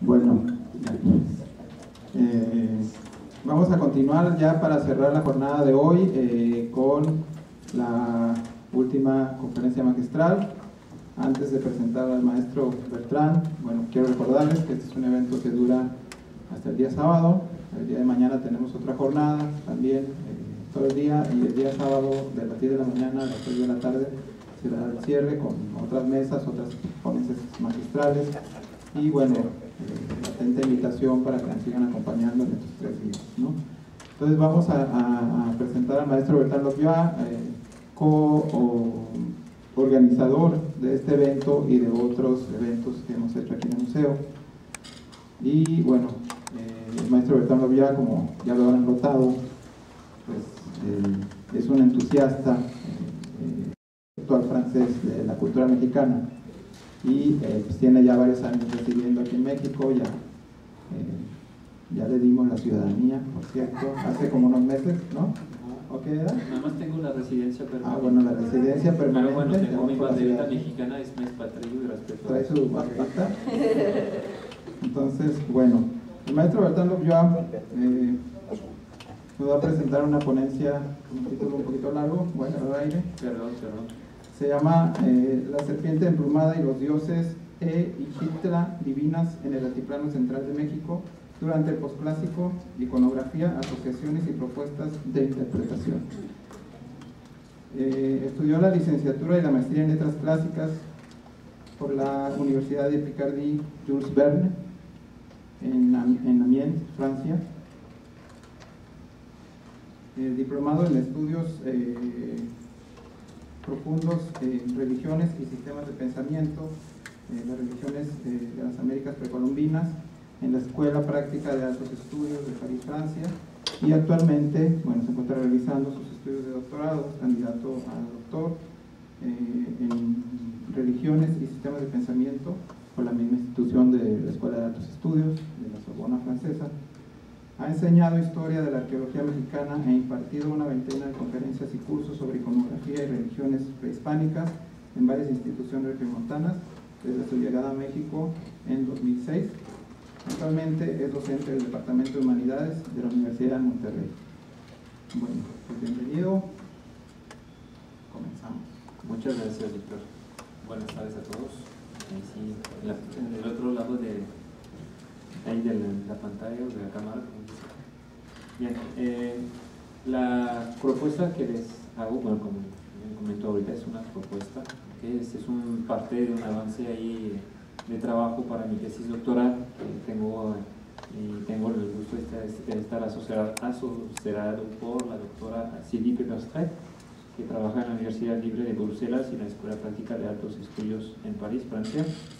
Bueno, vamos a continuar ya para cerrar la jornada de hoy con la última conferencia magistral. Antes de presentar al maestro Bertrand, bueno, quiero recordarles que este es un evento que dura hasta el día sábado. El día de mañana tenemos otra jornada también todo el día, y el día sábado de las 10 de la mañana a las 3 de la tarde será el cierre con otras mesas, otras ponencias magistrales y bueno, atenta invitación para que nos sigan acompañando en estos 3 días, ¿no? Entonces vamos a presentar al maestro Bertrand Lobioa, organizador de este evento y de otros eventos que hemos hecho aquí en el museo. Y bueno, el maestro Bertrand Lobioa, como ya lo habrán notado, pues es un entusiasta intelectual francés de la cultura mexicana y pues tiene ya varios años residiendo aquí en México. Ya le dimos la ciudadanía, por cierto, hace como unos meses, ¿no? ¿O qué era? Nada más tengo la residencia permanente. Ah, bueno, la residencia permanente. Pero bueno, tengo mi banderita mexicana, es mes patrio y respeto. Trae su bandita. Entonces, bueno, el maestro Bertrand Lobioa nos va a presentar una ponencia con un título un poquito largo. Bueno, al aire. Perdón. Se llama La serpiente emplumada y los dioses y Ixtla divinas en el altiplano central de México durante el posclásico, iconografía, asociaciones y propuestas de interpretación. Estudió la licenciatura y la maestría en letras clásicas por la Universidad de Picardie Jules Verne en Amiens, Francia. Diplomado en estudios profundos en religiones y sistemas de pensamiento, las religiones de las Américas precolombinas, en la Escuela Práctica de Altos Estudios de París, Francia, y actualmente, bueno, se encuentra realizando sus estudios de doctorado, candidato a doctor en religiones y sistemas de pensamiento por la misma institución de la Escuela de Altos Estudios de la Sorbona francesa. Ha enseñado historia de la arqueología mexicana e impartido una veintena de conferencias y cursos sobre iconografía y religiones prehispánicas en varias instituciones regiomontanas desde su llegada a México en 2006. Actualmente es docente del Departamento de Humanidades de la Universidad de Monterrey. Bueno, pues bienvenido. Comenzamos. Muchas gracias, Víctor. Buenas tardes a todos. Sí, en el otro lado de la pantalla o de la cámara. Bien, la propuesta que les hago, bueno, como comento ahorita, es una propuesta que es parte de un avance ahí de trabajo para mi tesis doctoral. Tengo el gusto de estar asociado por la doctora Sylvie Peperstreet, que trabaja en la Universidad Libre de Bruselas y la Escuela Práctica de Altos Estudios en París, Francia.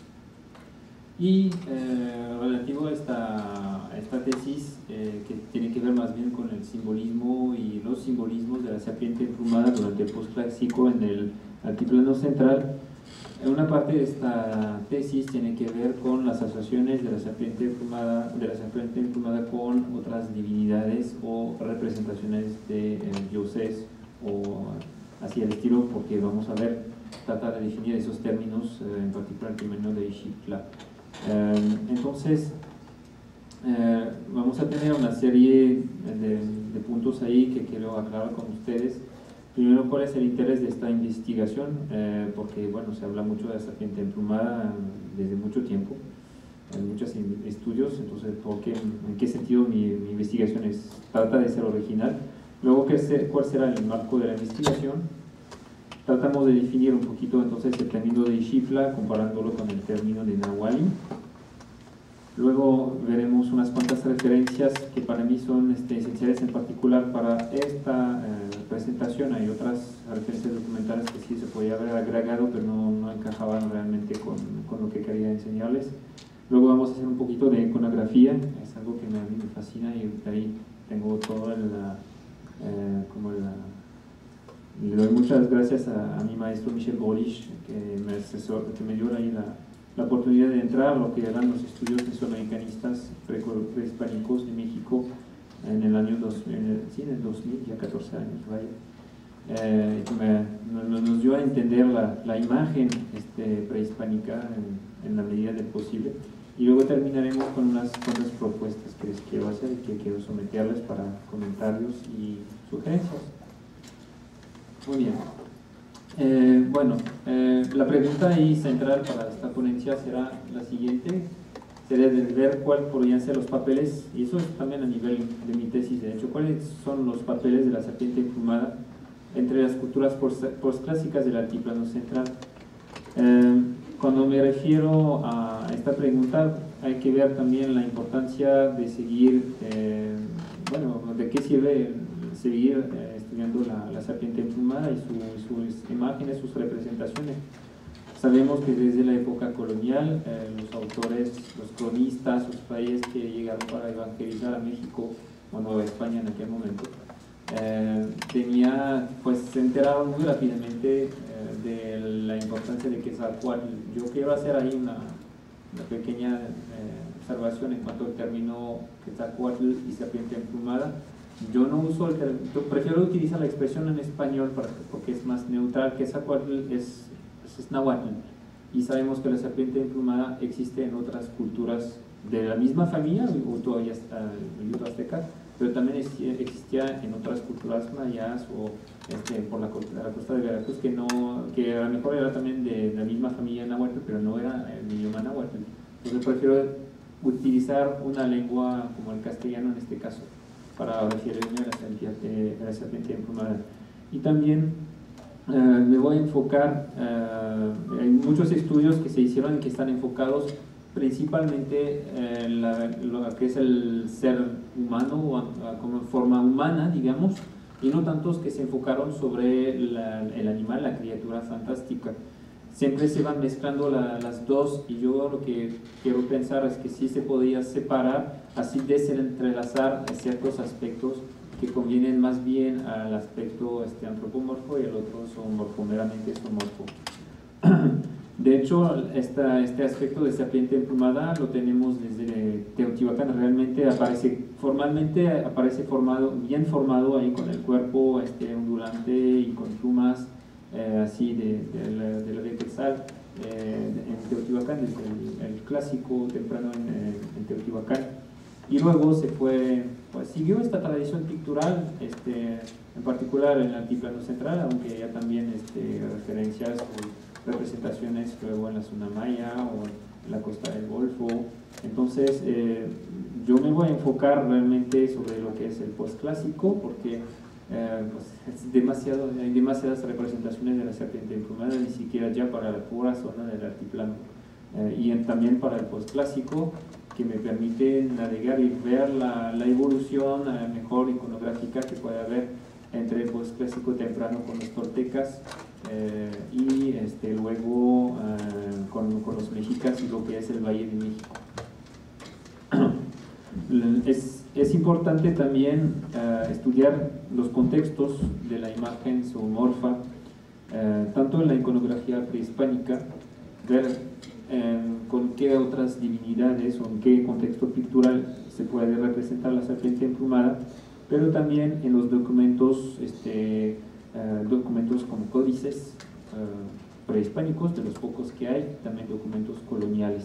Y relativo a esta tesis, que tiene que ver más bien con el simbolismo y los simbolismos de la serpiente emplumada durante el postclásico en el altiplano central. Una parte de esta tesis tiene que ver con las asociaciones de la serpiente emplumada con otras divinidades o representaciones de dioses o así el estilo, porque vamos a ver, tratar de definir esos términos, en particular el término de Ixtla. Entonces, vamos a tener una serie de puntos ahí que quiero aclarar con ustedes. Primero, ¿cuál es el interés de esta investigación? Porque, bueno, se habla mucho de la serpiente emplumada desde mucho tiempo, en muchos estudios. Entonces, ¿en qué sentido mi investigación trata de ser original? Luego, ¿cuál será el marco de la investigación? Tratamos de definir un poquito entonces el término de Ixtla comparándolo con el término de Nahuali. Luego veremos unas cuantas referencias que para mí son esenciales, en particular para esta presentación. Hay otras referencias documentales que sí se podía haber agregado, pero no encajaban realmente con lo que quería enseñarles. Luego vamos a hacer un poquito de iconografía, es algo que a mí me fascina, y ahí tengo todo le doy muchas gracias a mi maestro Michel Bolich, que me dio ahí la oportunidad de entrar a lo que eran los estudios mesoamericanistas prehispánicos de México en el año 2000, en el 2000, ya 14 años, vaya. Nos dio a entender la imagen prehispánica en la medida del posible. y luego terminaremos con unas propuestas que les quiero hacer y que quiero someterles para comentarios y sugerencias. Muy bien. La pregunta ahí central para esta ponencia será la siguiente. Sería de ver cuáles podrían ser los papeles, y eso es también a nivel de mi tesis, de hecho, cuáles son los papeles de la serpiente emplumada entre las culturas postclásicas del altiplano central. Cuando me refiero a esta pregunta, hay que ver también la importancia de seguir, de qué sirve seguir estudiando la serpiente emplumada y sus imágenes, sus representaciones. Sabemos que desde la época colonial, los autores, los cronistas, los países que llegaron para evangelizar a México o Nueva España en aquel momento, se enteraron muy rápidamente de la importancia de Quetzalcóatl. Yo quiero hacer ahí una pequeña observación en cuanto al término Quetzalcóatl y serpiente emplumada. Yo no uso yo prefiero utilizar la expresión en español porque es más neutral. Quetzalcóatl es náhuatl, y sabemos que la serpiente emplumada existe en otras culturas de la misma familia, o todavía el yuto azteca, pero también existía en otras culturas mayas o por la costa de Veracruz, que a lo mejor era también de la misma familia náhuatl, pero no era el idioma náhuatl. Entonces prefiero utilizar una lengua como el castellano en este caso para referirme a la serpiente emplumada. Y también me voy a enfocar en muchos estudios que se hicieron y que están enfocados principalmente en lo que es el ser humano como forma humana, digamos, y no tantos que se enfocaron sobre el animal, la criatura fantástica. Siempre se van mezclando las dos, y yo lo que quiero pensar es que sí se podía separar, así desentrelazar ciertos aspectos que convienen más bien al aspecto antropomorfo, y el otro meramente zoomorfo. De hecho, este aspecto de serpiente emplumada lo tenemos desde Teotihuacán. Realmente aparece bien formado ahí, con el cuerpo ondulante y con plumas así de la Quetzal en Teotihuacán, desde el clásico temprano en Teotihuacán. Y luego siguió esta tradición pictural, en particular en el altiplano central, aunque ya también referencias o representaciones luego en la zona maya o en la costa del Golfo. Entonces, yo me voy a enfocar realmente sobre lo que es el postclásico, porque hay demasiadas representaciones de la serpiente emplumada, ni siquiera ya para la pura zona del altiplano, y también para el postclásico, que me permite navegar y ver la evolución mejor iconográfica que puede haber entre el postclásico temprano con los toltecas y luego con los mexicas y lo que es el Valle de México. Es importante también estudiar los contextos de la imagen zoomorfa, tanto en la iconografía prehispánica, ver con qué otras divinidades o en qué contexto pictural se puede representar la serpiente emplumada, pero también en los documentos, documentos como códices prehispánicos, de los pocos que hay, también documentos coloniales.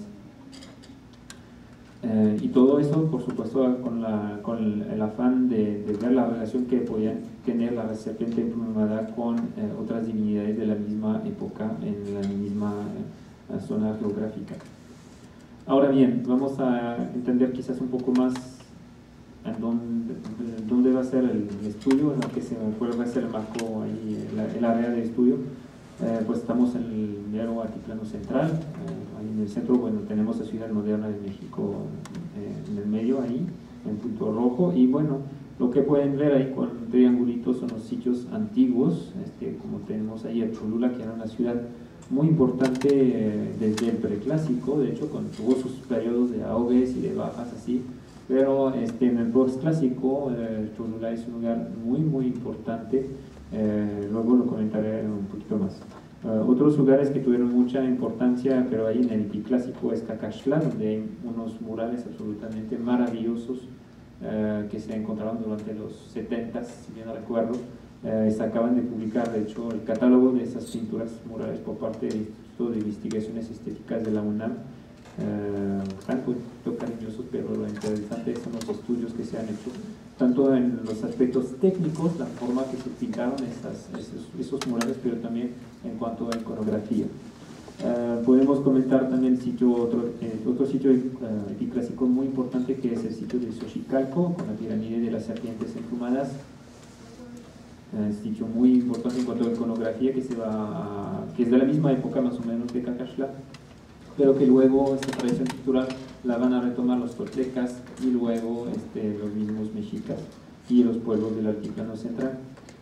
Y todo eso, por supuesto, con el afán de ver la relación que podía tener la serpiente emplumada con otras divinidades de la misma época en la misma zona geográfica. Ahora bien, vamos a entender quizás un poco más en dónde va a ser el estudio, en lo que cuál va a ser el marco ahí, el área de estudio. Pues estamos en el mero altiplano central, ahí en el centro, bueno, tenemos la ciudad moderna de México en el medio, ahí, en punto rojo, y bueno, lo que pueden ver ahí con triangulitos son los sitios antiguos, como tenemos ahí a Cholula, que era una ciudad muy importante desde el preclásico, de hecho, tuvo sus periodos de auges y de bajas así, pero en el postclásico Cholula es un lugar muy muy importante. Luego lo comentaré un poquito más. Otros lugares que tuvieron mucha importancia, pero ahí en el epiclásico, es Cacaxtla, donde hay unos murales absolutamente maravillosos que se encontraron durante los 70s, si bien no recuerdo. Se acaban de publicar, de hecho, el catálogo de esas pinturas murales por parte del Instituto de Investigaciones Estéticas de la UNAM, poquito cariñosos, pero lo interesante son los estudios que se han hecho, tanto en los aspectos técnicos, la forma que se pintaron esos murales, pero también en cuanto a iconografía. Podemos comentar también el sitio, otro sitio epiclásico muy importante, que es el sitio de Xochicalco, con la pirámide de las serpientes emplumadas. Sitio muy importante en cuanto a iconografía, que es de la misma época más o menos de Cacaxtla, pero que luego esta tradición cultural la van a retomar los toltecas y luego los mismos mexicas y los pueblos del altiplano central.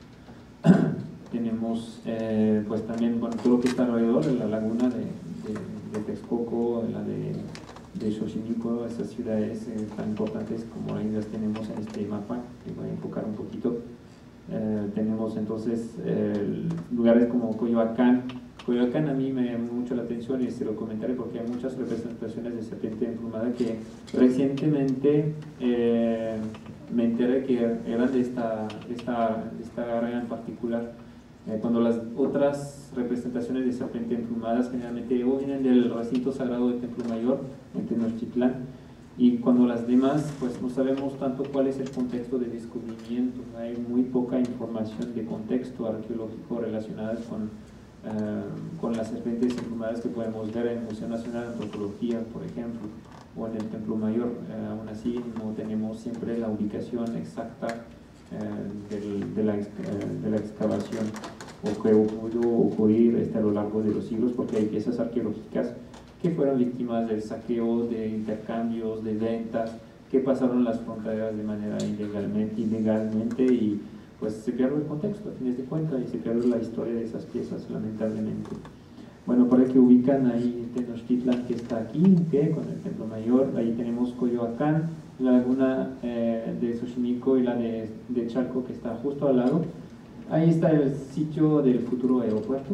Tenemos pues también, bueno, todo lo que está alrededor de la laguna de Texcoco, la de Xochimilco, esas ciudades tan importantes como ahí las tenemos en este mapa, que voy a enfocar un poquito. Tenemos entonces lugares como Coyoacán. Coyoacán a mí me llamó mucho la atención, y se lo comentaré porque hay muchas representaciones de serpiente emplumada que recientemente me enteré que eran de esta área en particular, cuando las otras representaciones de serpiente emplumadas generalmente o vienen del recinto sagrado de Templo Mayor en Tenochtitlán, y cuando las demás pues no sabemos tanto cuál es el contexto de descubrimiento, hay muy poca información de contexto arqueológico relacionadas con las serpientes emplumadas que podemos ver en el Museo Nacional de Antropología, por ejemplo, o en el Templo Mayor. Aún así no tenemos siempre la ubicación exacta de la excavación, o que pudo ocurrir a lo largo de los siglos, porque hay piezas arqueológicas que fueron víctimas del saqueo, de intercambios, de ventas, que pasaron las fronteras de manera ilegalmente, y pues se pierde el contexto a fines de cuentas, y se pierde la historia de esas piezas, lamentablemente. Bueno, para que ubican ahí Tenochtitlan, que está aquí, que con el Templo Mayor, ahí tenemos Coyoacán, la laguna de Xochimilco y la de Chalco, que está justo al lado. Ahí está el sitio del futuro aeropuerto.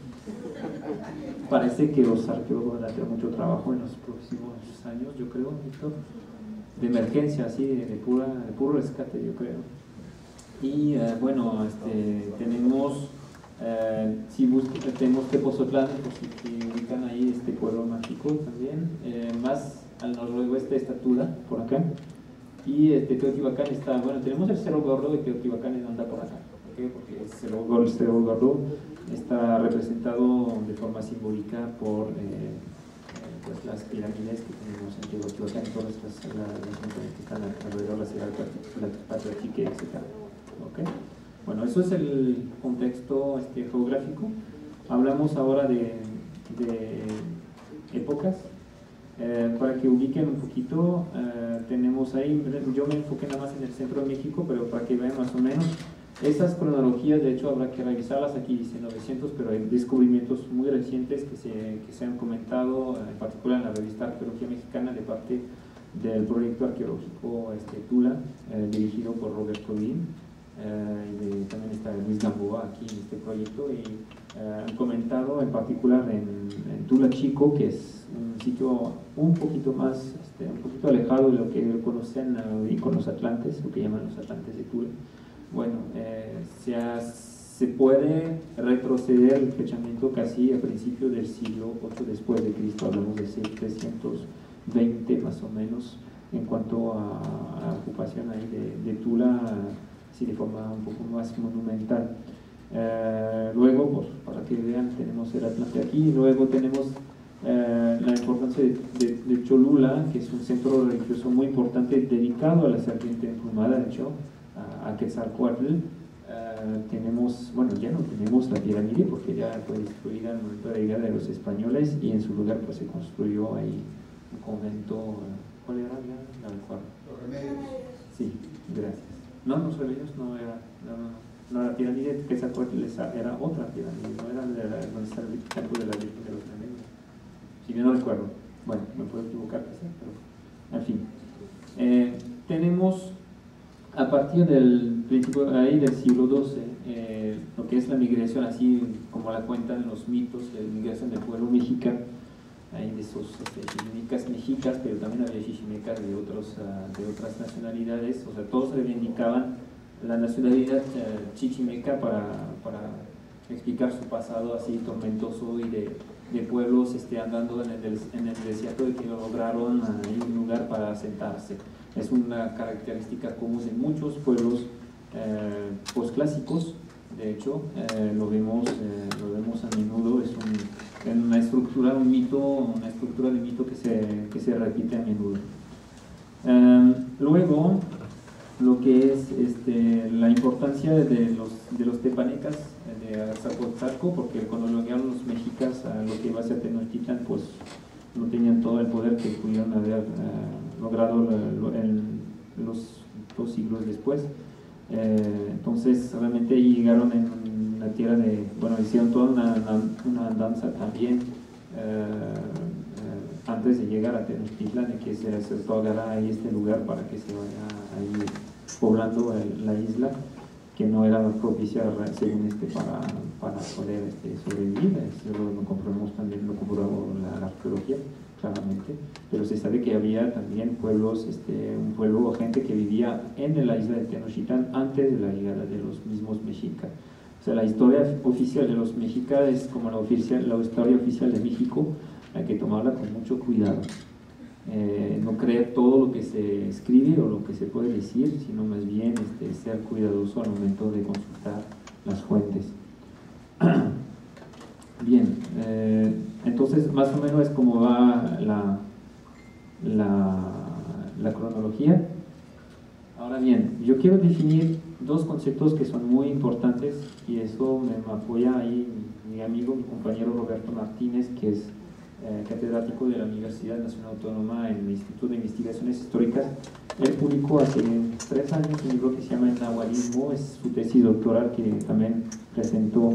Parece que los arqueólogos van a hacer mucho trabajo en los próximos años, yo creo, Víctor, de emergencia, así, de puro rescate, yo creo. Y bueno, tenemos, tenemos Tepozotlán, por si ubican ahí este pueblo mágico también, más al noroeste está Tula, por acá, y Teotihuacán está, bueno, tenemos el Cerro Gordo de Teotihuacán, anda por acá. ¿Por qué? Porque el Cerro Gordo está representado de forma simbólica por pues las pirámides que tenemos en Teotihuacán, todas las que están alrededor de la ciudad de Patrachique, etc. ¿Okay? Bueno, eso es el contexto geográfico. Hablamos ahora de épocas. Para que ubiquen un poquito, tenemos ahí, yo me enfoqué nada más en el centro de México, pero para que vean más o menos esas cronologías. De hecho habrá que revisarlas, aquí dice 900, pero hay descubrimientos muy recientes que se han comentado, en particular en la revista Arqueología Mexicana, de parte del proyecto arqueológico Tula, dirigido por Robert Codín, y también está Luis Gamboa aquí en este proyecto, y han comentado en particular en Tula Chico, que es un sitio un poquito más, un poquito alejado de lo que conocen y con los atlantes, lo que llaman los atlantes de Tula. Bueno, se puede retroceder el fechamiento casi a principios del siglo VIII después de Cristo, hablamos de 320 más o menos, en cuanto a la ocupación ahí de Tula, sí, de forma un poco más monumental. Luego, pues, para que vean, tenemos el Atlante aquí, luego tenemos la importancia de Cholula, que es un centro religioso muy importante dedicado a la serpiente emplumada, de hecho, a Quetzalcóatl. Tenemos, bueno, ya no tenemos la pirámide porque ya fue destruida en el momento de la llegada de los españoles, y en su lugar pues se construyó ahí un convento. ¿Cuál era? Ya no recuerdo. Los Remedios. Sí, gracias. No, los Remedios no era, no, la pirámide de Quetzalcóatl era otra pirámide, no era donde está el templo de la Virgen de los Remedios, si bien no recuerdo. Bueno, me puedo equivocar, pero en fin. Tenemos a partir del principio del siglo XII, lo que es la migración, así como la cuentan los mitos, la migración del pueblo mexica, hay de esos chichimecas mexicas, pero también había chichimecas de otras nacionalidades, o sea, todos reivindicaban la nacionalidad chichimeca para explicar su pasado así tormentoso y de pueblos andando en el desierto, de que lograron un lugar para asentarse. Es una característica común de muchos pueblos posclásicos. De hecho, lo vemos a menudo. Es una estructura de mito que se repite a menudo. Luego, lo que es la importancia de los tepanecas de Azcapotzalco, porque cuando llegaron los mexicas a lo que iba a ser Tenochtitlan, pues no tenían todo el poder que pudieron haber logrado en los 2 siglos después. Entonces realmente ahí llegaron en una tierra hicieron toda una danza también antes de llegar a Tenochtitlan, de que se otorgara ahí este lugar para que se vaya ahí poblando la isla, que no era propicia según para poder sobrevivir. Eso lo comprobamos también, lo comprobó la arqueología claramente, pero se sabe que había también pueblos, un pueblo o gente que vivía en la isla de Tenochtitlan antes de la llegada de los mismos mexicas. O sea, la historia oficial de los mexicas es como la historia oficial de México. Hay que tomarla con mucho cuidado. No creer todo lo que se escribe o lo que se puede decir, sino más bien ser cuidadoso al momento de consultar las fuentes. Bien, entonces más o menos es como va la cronología. Ahora bien, yo quiero definir 2 conceptos que son muy importantes, y eso me apoya ahí mi amigo, mi compañero Roberto Martínez, que es catedrático de la Universidad Nacional Autónoma en el Instituto de Investigaciones Históricas. Él publicó hace 3 años un libro que se llama El Nahualismo. Es su tesis doctoral que también presentó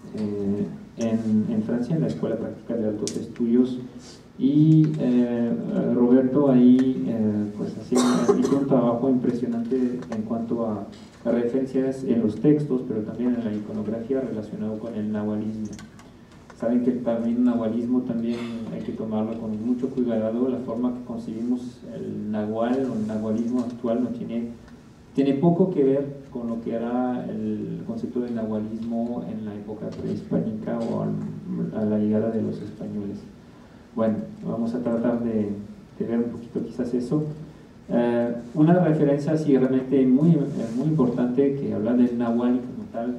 en Francia, en la Escuela Práctica de Altos Estudios. Y Roberto ahí pues hizo un trabajo impresionante en cuanto a referencias en los textos, pero también en la iconografía relacionado con el nahualismo. Saben que también el nahualismo también hay que tomarlo con mucho cuidado. La forma que concebimos el nahual o el nahualismo actual no tiene poco que ver con lo que era el concepto del nahualismo en la época prehispánica o a la llegada de los españoles. Bueno, vamos a tratar de ver un poquito quizás eso. Una referencia así realmente muy importante que habla del nahual como tal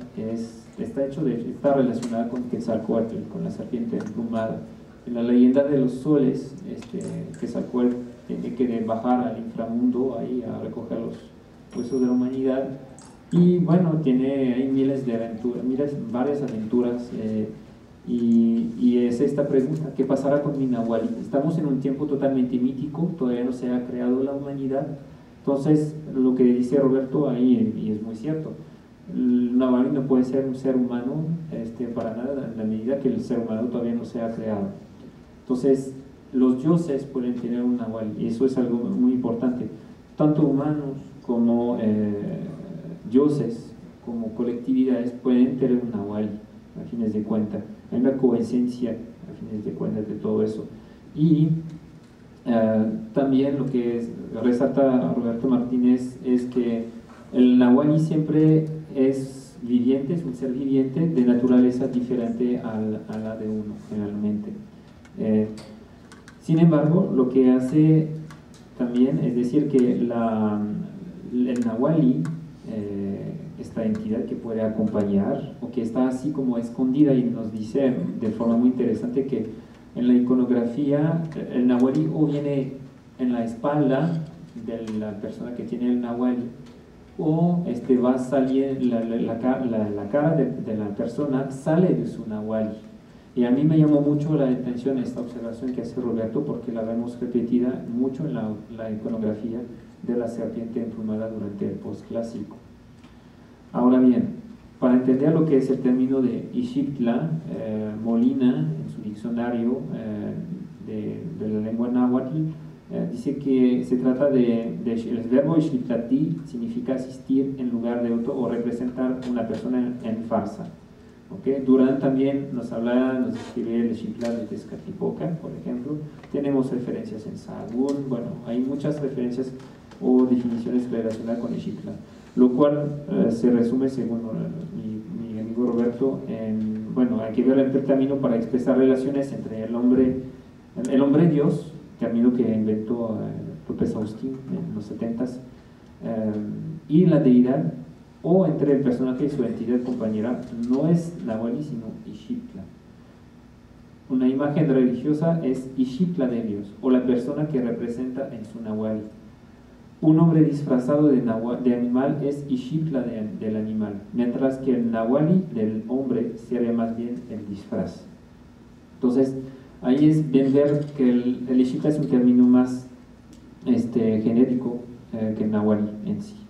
está relacionada con Quetzalcóatl, con la serpiente emplumada. En la leyenda de los soles, Quetzalcóatl tiene que bajar al inframundo ahí a recoger los huesos de la humanidad, y bueno, hay miles de aventuras, varias aventuras, y es esta pregunta: ¿qué pasará con mi nahual? Estamos en un tiempo totalmente mítico, todavía no se ha creado la humanidad. Entonces lo que dice Roberto ahí, y es muy cierto, el nahual no puede ser un ser humano para nada, en la medida que el ser humano todavía no se ha creado. Entonces los dioses pueden tener un nahual, y eso es algo muy importante. Tanto humanos como dioses, como colectividades, pueden tener un nahual a fines de cuentas. Hay una coesencia a fines de cuentas de todo eso. Y también lo que resalta Roberto Martínez es que el nahual siempre es viviente, es un ser viviente de naturaleza diferente a la de uno, generalmente. Sin embargo, lo que hace también es decir que el nahualí, esta entidad que puede acompañar o que está así como escondida, y nos dice de forma muy interesante que en la iconografía el nahualí o viene en la espalda de la persona que tiene el nahualí, o va a salir la cara de la persona sale de su nahualí. Y a mí me llamó mucho la atención esta observación que hace Roberto, porque la vemos repetida mucho en la iconografía de la serpiente emplumada durante el posclásico. Ahora bien, para entender lo que es el término de Ixictla, Molina, en su diccionario de la lengua náhuatl, dice que se trata el verbo Ixictlati significa asistir en lugar de otro o representar una persona en farsa. ¿Okay? Durán también nos escribe el Ixictla de Tezcatlipoca, por ejemplo. Tenemos referencias en Sahagún. Bueno, hay muchas referencias o definiciones relacionadas con Ixictla, lo cual se resume, según mi amigo Roberto, en bueno, hay que ver el término para expresar relaciones entre el hombre Dios, término que inventó López Austin en los 70s, y la deidad, o entre el personaje y su entidad compañera. No es Nahuali, sino Ixitla. Una imagen religiosa es Ixitla de Dios, o la persona que representa en su Nahuali. Un hombre disfrazado de animal es Ixitla del animal, mientras que el Nahuali del hombre sería más bien el disfraz. Entonces, ahí es bien ver que el Ixitla es un término más genérico que el Nahuali en sí.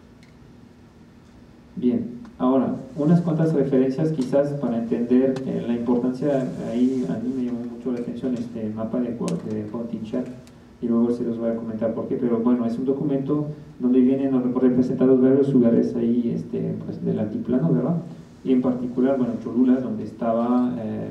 Bien, ahora, unas cuantas referencias quizás para entender la importancia. Ahí a mí me llamó mucho la atención este mapa de Huautinchat, y luego se los voy a comentar por qué, pero bueno, es un documento donde vienen representados varios lugares ahí pues del altiplano, ¿verdad? Y en particular, bueno, Cholula, donde estaba,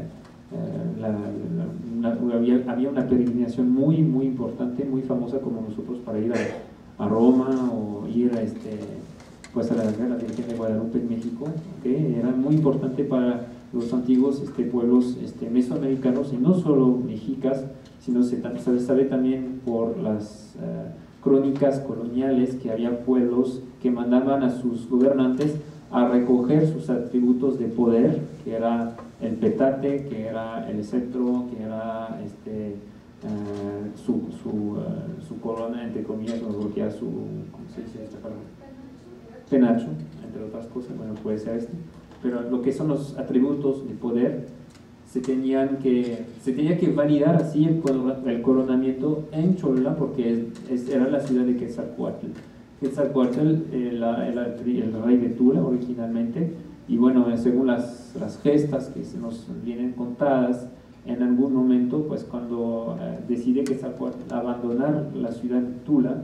había una peregrinación muy importante, muy famosa como nosotros para ir a Roma o ir pues a la Virgen de Guadalupe en México, ¿okay? Era muy importante para los antiguos pueblos mesoamericanos, y no solo mexicas, sino se sabe también por las crónicas coloniales que había pueblos que mandaban a sus gobernantes a recoger sus atributos de poder, que era el petate, que era el cetro, que era su corona, entre comillas, no bloquea su, ¿cómo se dice esta palabra? Penacho, entre otras cosas, bueno, puede ser pero lo que son los atributos de poder se tenía que validar así el coronamiento en Cholula, porque era la ciudad de Quetzalcóatl. Quetzalcóatl era el rey de Tula originalmente, y bueno, según las gestas que se nos vienen contadas, en algún momento, pues cuando decide Quetzalcóatl abandonar la ciudad de Tula,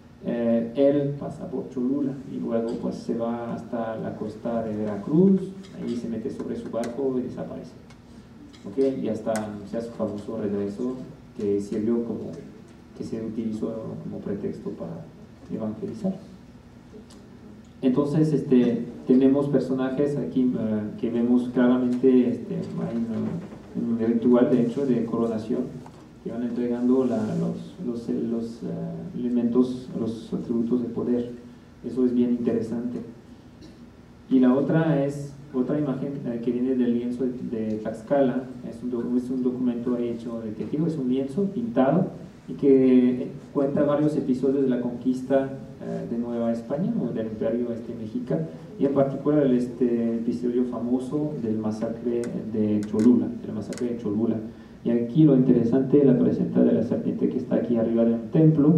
él pasa por Cholula y luego pues se va hasta la costa de Veracruz, ahí se mete sobre su barco y desaparece. ¿Okay? Y hasta anuncia su famoso regreso, que sirvió que se utilizó como pretexto para evangelizar. Entonces tenemos personajes aquí que vemos claramente, hay un ritual de hecho de coronación, que van entregando los elementos, los atributos de poder. Eso es bien interesante. Y la otra imagen que viene del lienzo de Tlaxcala. Es un documento hecho de tejido, es un lienzo pintado y que cuenta varios episodios de la conquista de Nueva España, o del Imperio Mexica, y en particular el episodio famoso del masacre de Cholula, Y aquí lo interesante es la presencia de la serpiente que está aquí arriba del templo.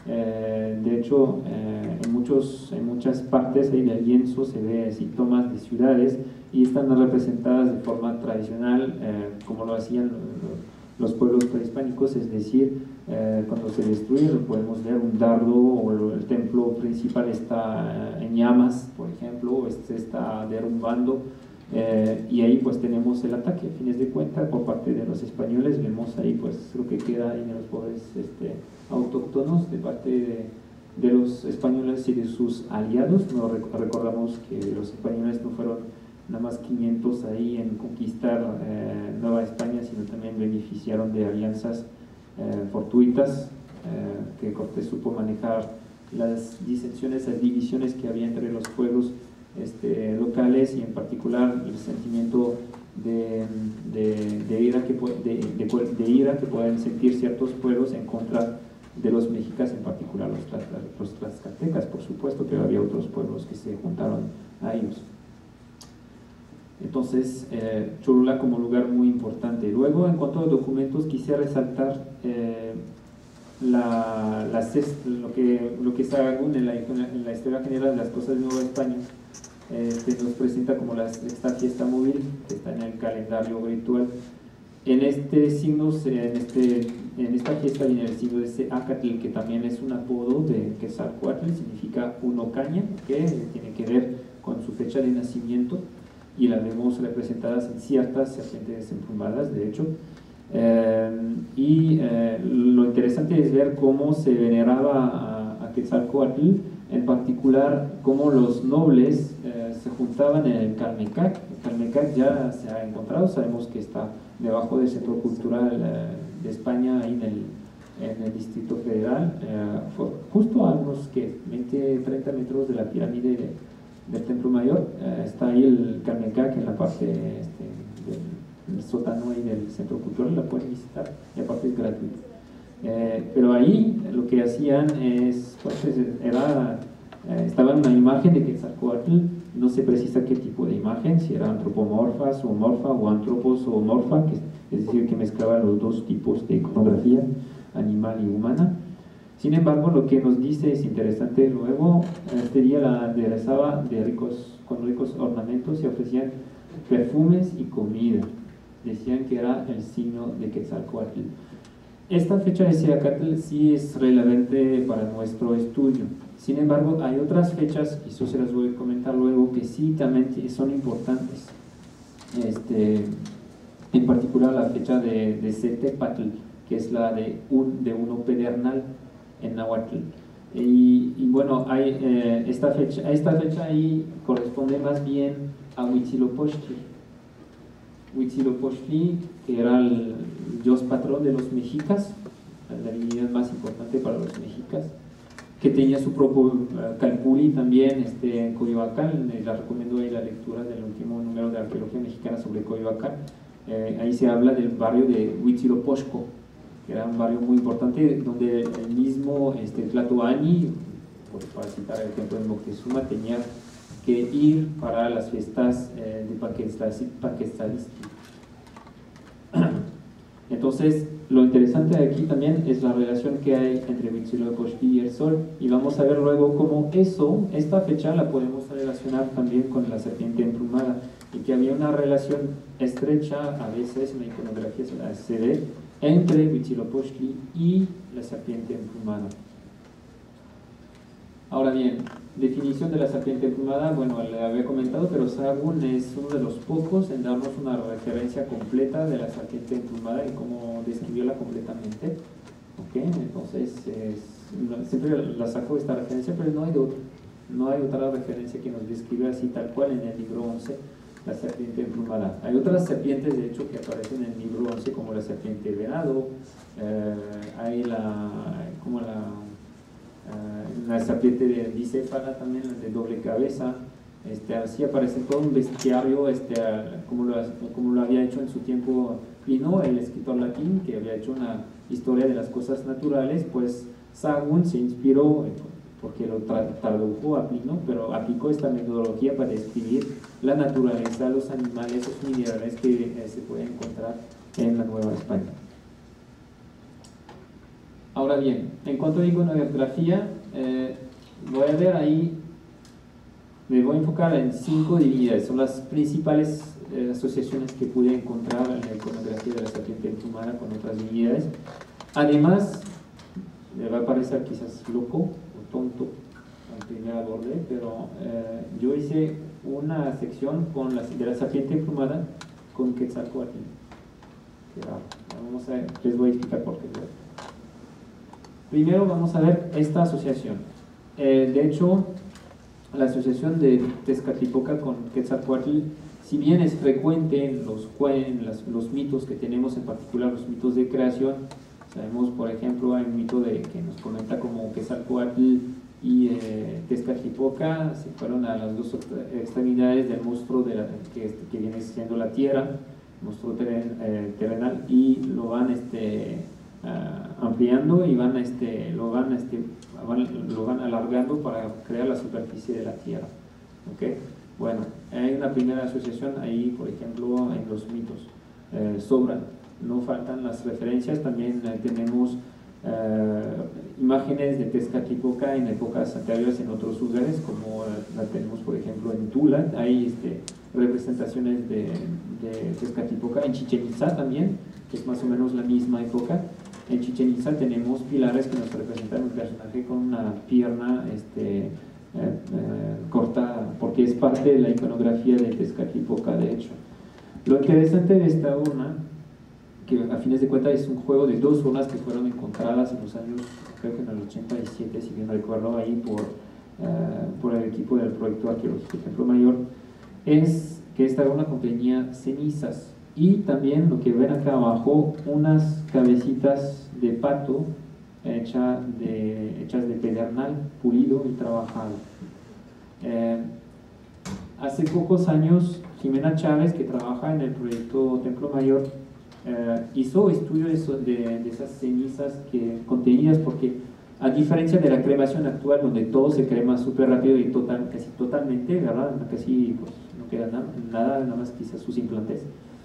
De hecho, en muchas partes ahí del lienzo se ve así tomas de ciudades, y están representadas de forma tradicional, como lo hacían los pueblos prehispánicos, es decir, cuando se destruye podemos ver un dardo, o el templo principal está en llamas, por ejemplo, o se está derrumbando. Y ahí pues tenemos el ataque, a fines de cuentas, por parte de los españoles. Vemos ahí pues lo que queda ahí de los pobres autóctonos de parte de los españoles y de sus aliados. No recordamos que los españoles no fueron nada más 500 ahí en conquistar Nueva España, sino también beneficiaron de alianzas fortuitas, que Cortés supo manejar las disensiones, las divisiones que había entre los pueblos locales, y en particular el sentimiento de ira que pueden sentir ciertos pueblos en contra de los mexicas, en particular los tlaxcaltecas, por supuesto, pero había otros pueblos que se juntaron a ellos. Entonces, Cholula como lugar muy importante. Luego, en cuanto a documentos, quisiera resaltar lo que está en la historia general de las cosas de Nueva España. Nos presenta como esta fiesta móvil que está en el calendario ritual. En esta fiesta viene el signo de Acatl, que también es un apodo de Quetzalcóatl, significa uno caña, que tiene que ver con su fecha de nacimiento, y la vemos representadas en ciertas serpientes emplumadas, de hecho. Lo interesante es ver cómo se veneraba a Quetzalcóatl, en particular cómo los nobles se juntaban en el Calmecac. El Calmecac ya se ha encontrado, sabemos que está debajo del Centro Cultural de España, ahí en el Distrito Federal, justo a unos 20-30 metros de la pirámide del Templo Mayor. Está ahí el Calmecac en la parte del sótano ahí del Centro Cultural, la pueden visitar y aparte es gratuito. Pero ahí lo que hacían es, pues, estaba una imagen de Quetzalcóatl, no se precisa qué tipo de imagen, si era antropomorfa, zoomorfa o antropozoomorfa, es decir, que mezclaba los dos tipos de iconografía, animal y humana. Sin embargo, lo que nos dice es interesante. Luego, este día la aderezaba con ricos ornamentos y ofrecían perfumes y comida. Decían que era el signo de Quetzalcóatl. Esta fecha de Seacatl sí es relevante para nuestro estudio. Sin embargo, hay otras fechas, y eso se las voy a comentar luego, que sí también son importantes. En particular la fecha de Setepatl, que es la de uno pedernal en Nahuatl. Y bueno, esta fecha ahí corresponde más bien a Huitzilopochtli. Huitzilopochtli, que era el dios patrón de los mexicas, la divinidad más importante para los mexicas, que tenía su propio calpulli también en Coyoacán. Les recomiendo ahí la lectura del último número de Arqueología Mexicana sobre Coyoacán. Ahí se habla del barrio de Huitzilopochtli, que era un barrio muy importante donde el mismo Tlatoani, para citar el ejemplo de Moctezuma, tenía que ir para las fiestas de Paquetzalistli. Entonces, lo interesante de aquí también es la relación que hay entre Huitzilopochtli y el sol, y vamos a ver luego cómo esta fecha la podemos relacionar también con la serpiente emplumada, y que había una relación estrecha, a veces en la iconografía se ve, entre Huitzilopochtli y la serpiente emplumada. Ahora bien, definición de la serpiente emplumada, bueno, le había comentado, pero Sahagún es uno de los pocos en darnos una referencia completa de la serpiente emplumada y cómo describirla completamente. Entonces, siempre la saco esta referencia, pero no hay otra referencia que nos describa así tal cual en el libro 11 la serpiente emplumada. Hay otras serpientes, de hecho, que aparecen en el libro 11, como la serpiente venado, hay la serpiente de bicéfala también, de doble cabeza. Así aparece todo un bestiario, como lo había hecho en su tiempo Plino, el escritor latín, que había hecho una historia de las cosas naturales. Pues Sahagún se inspiró, porque lo tradujo a Plino, pero aplicó esta metodología para describir la naturaleza, los animales, los minerales que se pueden encontrar en la Nueva España. Ahora bien, en cuanto a iconografía, voy a ver ahí, me voy a enfocar en 5 divinidades, son las principales asociaciones que pude encontrar en la iconografía de la serpiente emplumada con otras divinidades. Además, me va a parecer quizás loco o tonto al primer aborde, pero yo hice una sección de la serpiente emplumada con Quetzalcóatl. Vamos a ver, les voy a explicar por qué. Primero vamos a ver esta asociación. De hecho, la asociación de Tezcatlipoca con Quetzalcóatl, si bien es frecuente en los mitos que tenemos, en particular los mitos de creación, sabemos, por ejemplo, hay un mito que nos comenta como Quetzalcóatl y Tezcatlipoca se fueron a las dos extremidades del monstruo que viene siendo la tierra, monstruo terrenal, y lo van ampliando y lo van alargando para crear la superficie de la tierra. Bueno, hay una primera asociación ahí, por ejemplo, en los mitos. Sobran, no faltan las referencias. También tenemos imágenes de Tezcatlipoca en épocas anteriores en otros lugares, como la tenemos, por ejemplo, en Tula. Hay representaciones de Tezcatlipoca en Chichén Itzá también, que es más o menos la misma época. En Chichén Itzá tenemos pilares que nos representan un personaje con una pierna cortada, porque es parte de la iconografía de Tezcatlipoca, de hecho. Lo interesante de esta urna, que a fines de cuentas es un juego de 2 urnas que fueron encontradas en los años, creo que en el 87, si bien recuerdo, ahí por por el equipo del proyecto arqueológico Templo Mayor, es que esta horna contenía cenizas y también lo que ven acá abajo, unas cabecitas de pato hechas de pedernal pulido y trabajado. Hace pocos años, Jimena Chávez, que trabaja en el proyecto Templo Mayor, hizo estudios de esas cenizas contenidas, porque a diferencia de la cremación actual, donde todo se crema súper rápido y casi totalmente, ¿verdad? Casi pues, no queda nada más quizás sus implantes.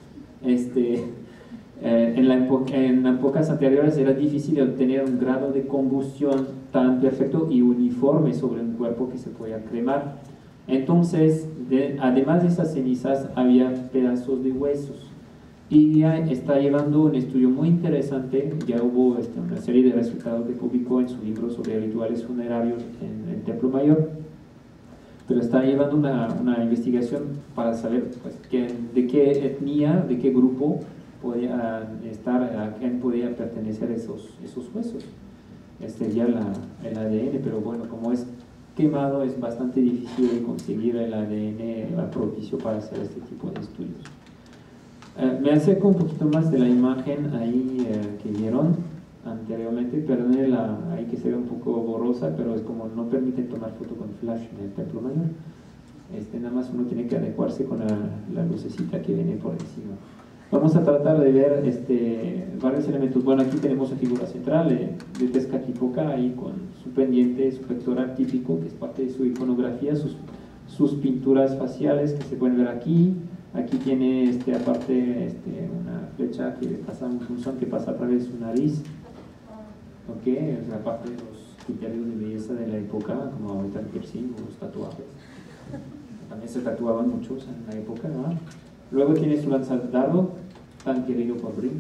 En épocas anteriores era difícil obtener un grado de combustión tan perfecto y uniforme sobre un cuerpo que se podía cremar. Entonces, además de esas cenizas, había pedazos de huesos. Y ya está llevando un estudio muy interesante, ya hubo una serie de resultados que publicó en su libro sobre rituales funerarios en el Templo Mayor, pero está llevando una investigación para saber pues, de qué etnia, de qué grupo podía estar, a quién podía pertenecer esos huesos. Ya el ADN, pero bueno, como es quemado, es bastante difícil conseguir el ADN propicio para hacer este tipo de estudios. Me acerco un poquito más de la imagen ahí que vieron anteriormente, perdón, ahí que se ve un poco borrosa, pero es como no permiten tomar foto con flash en el Templo Mayor. Nada más uno tiene que adecuarse con la lucecita que viene por encima. Vamos a tratar de ver varios elementos. Bueno, aquí tenemos la figura central de Tezcatlipoca, ahí con su pendiente, su pectoral típico, que es parte de su iconografía, sus pinturas faciales que se pueden ver aquí. Aquí tiene aparte una flecha que pasa, un punzón que pasa a través de su nariz. Ok, es la parte de los criterios de belleza de la época, como ahorita el piercing o los tatuajes. También se tatuaban muchos en la época, ¿no? Luego tiene su lanzadardo, tan querido por Brin,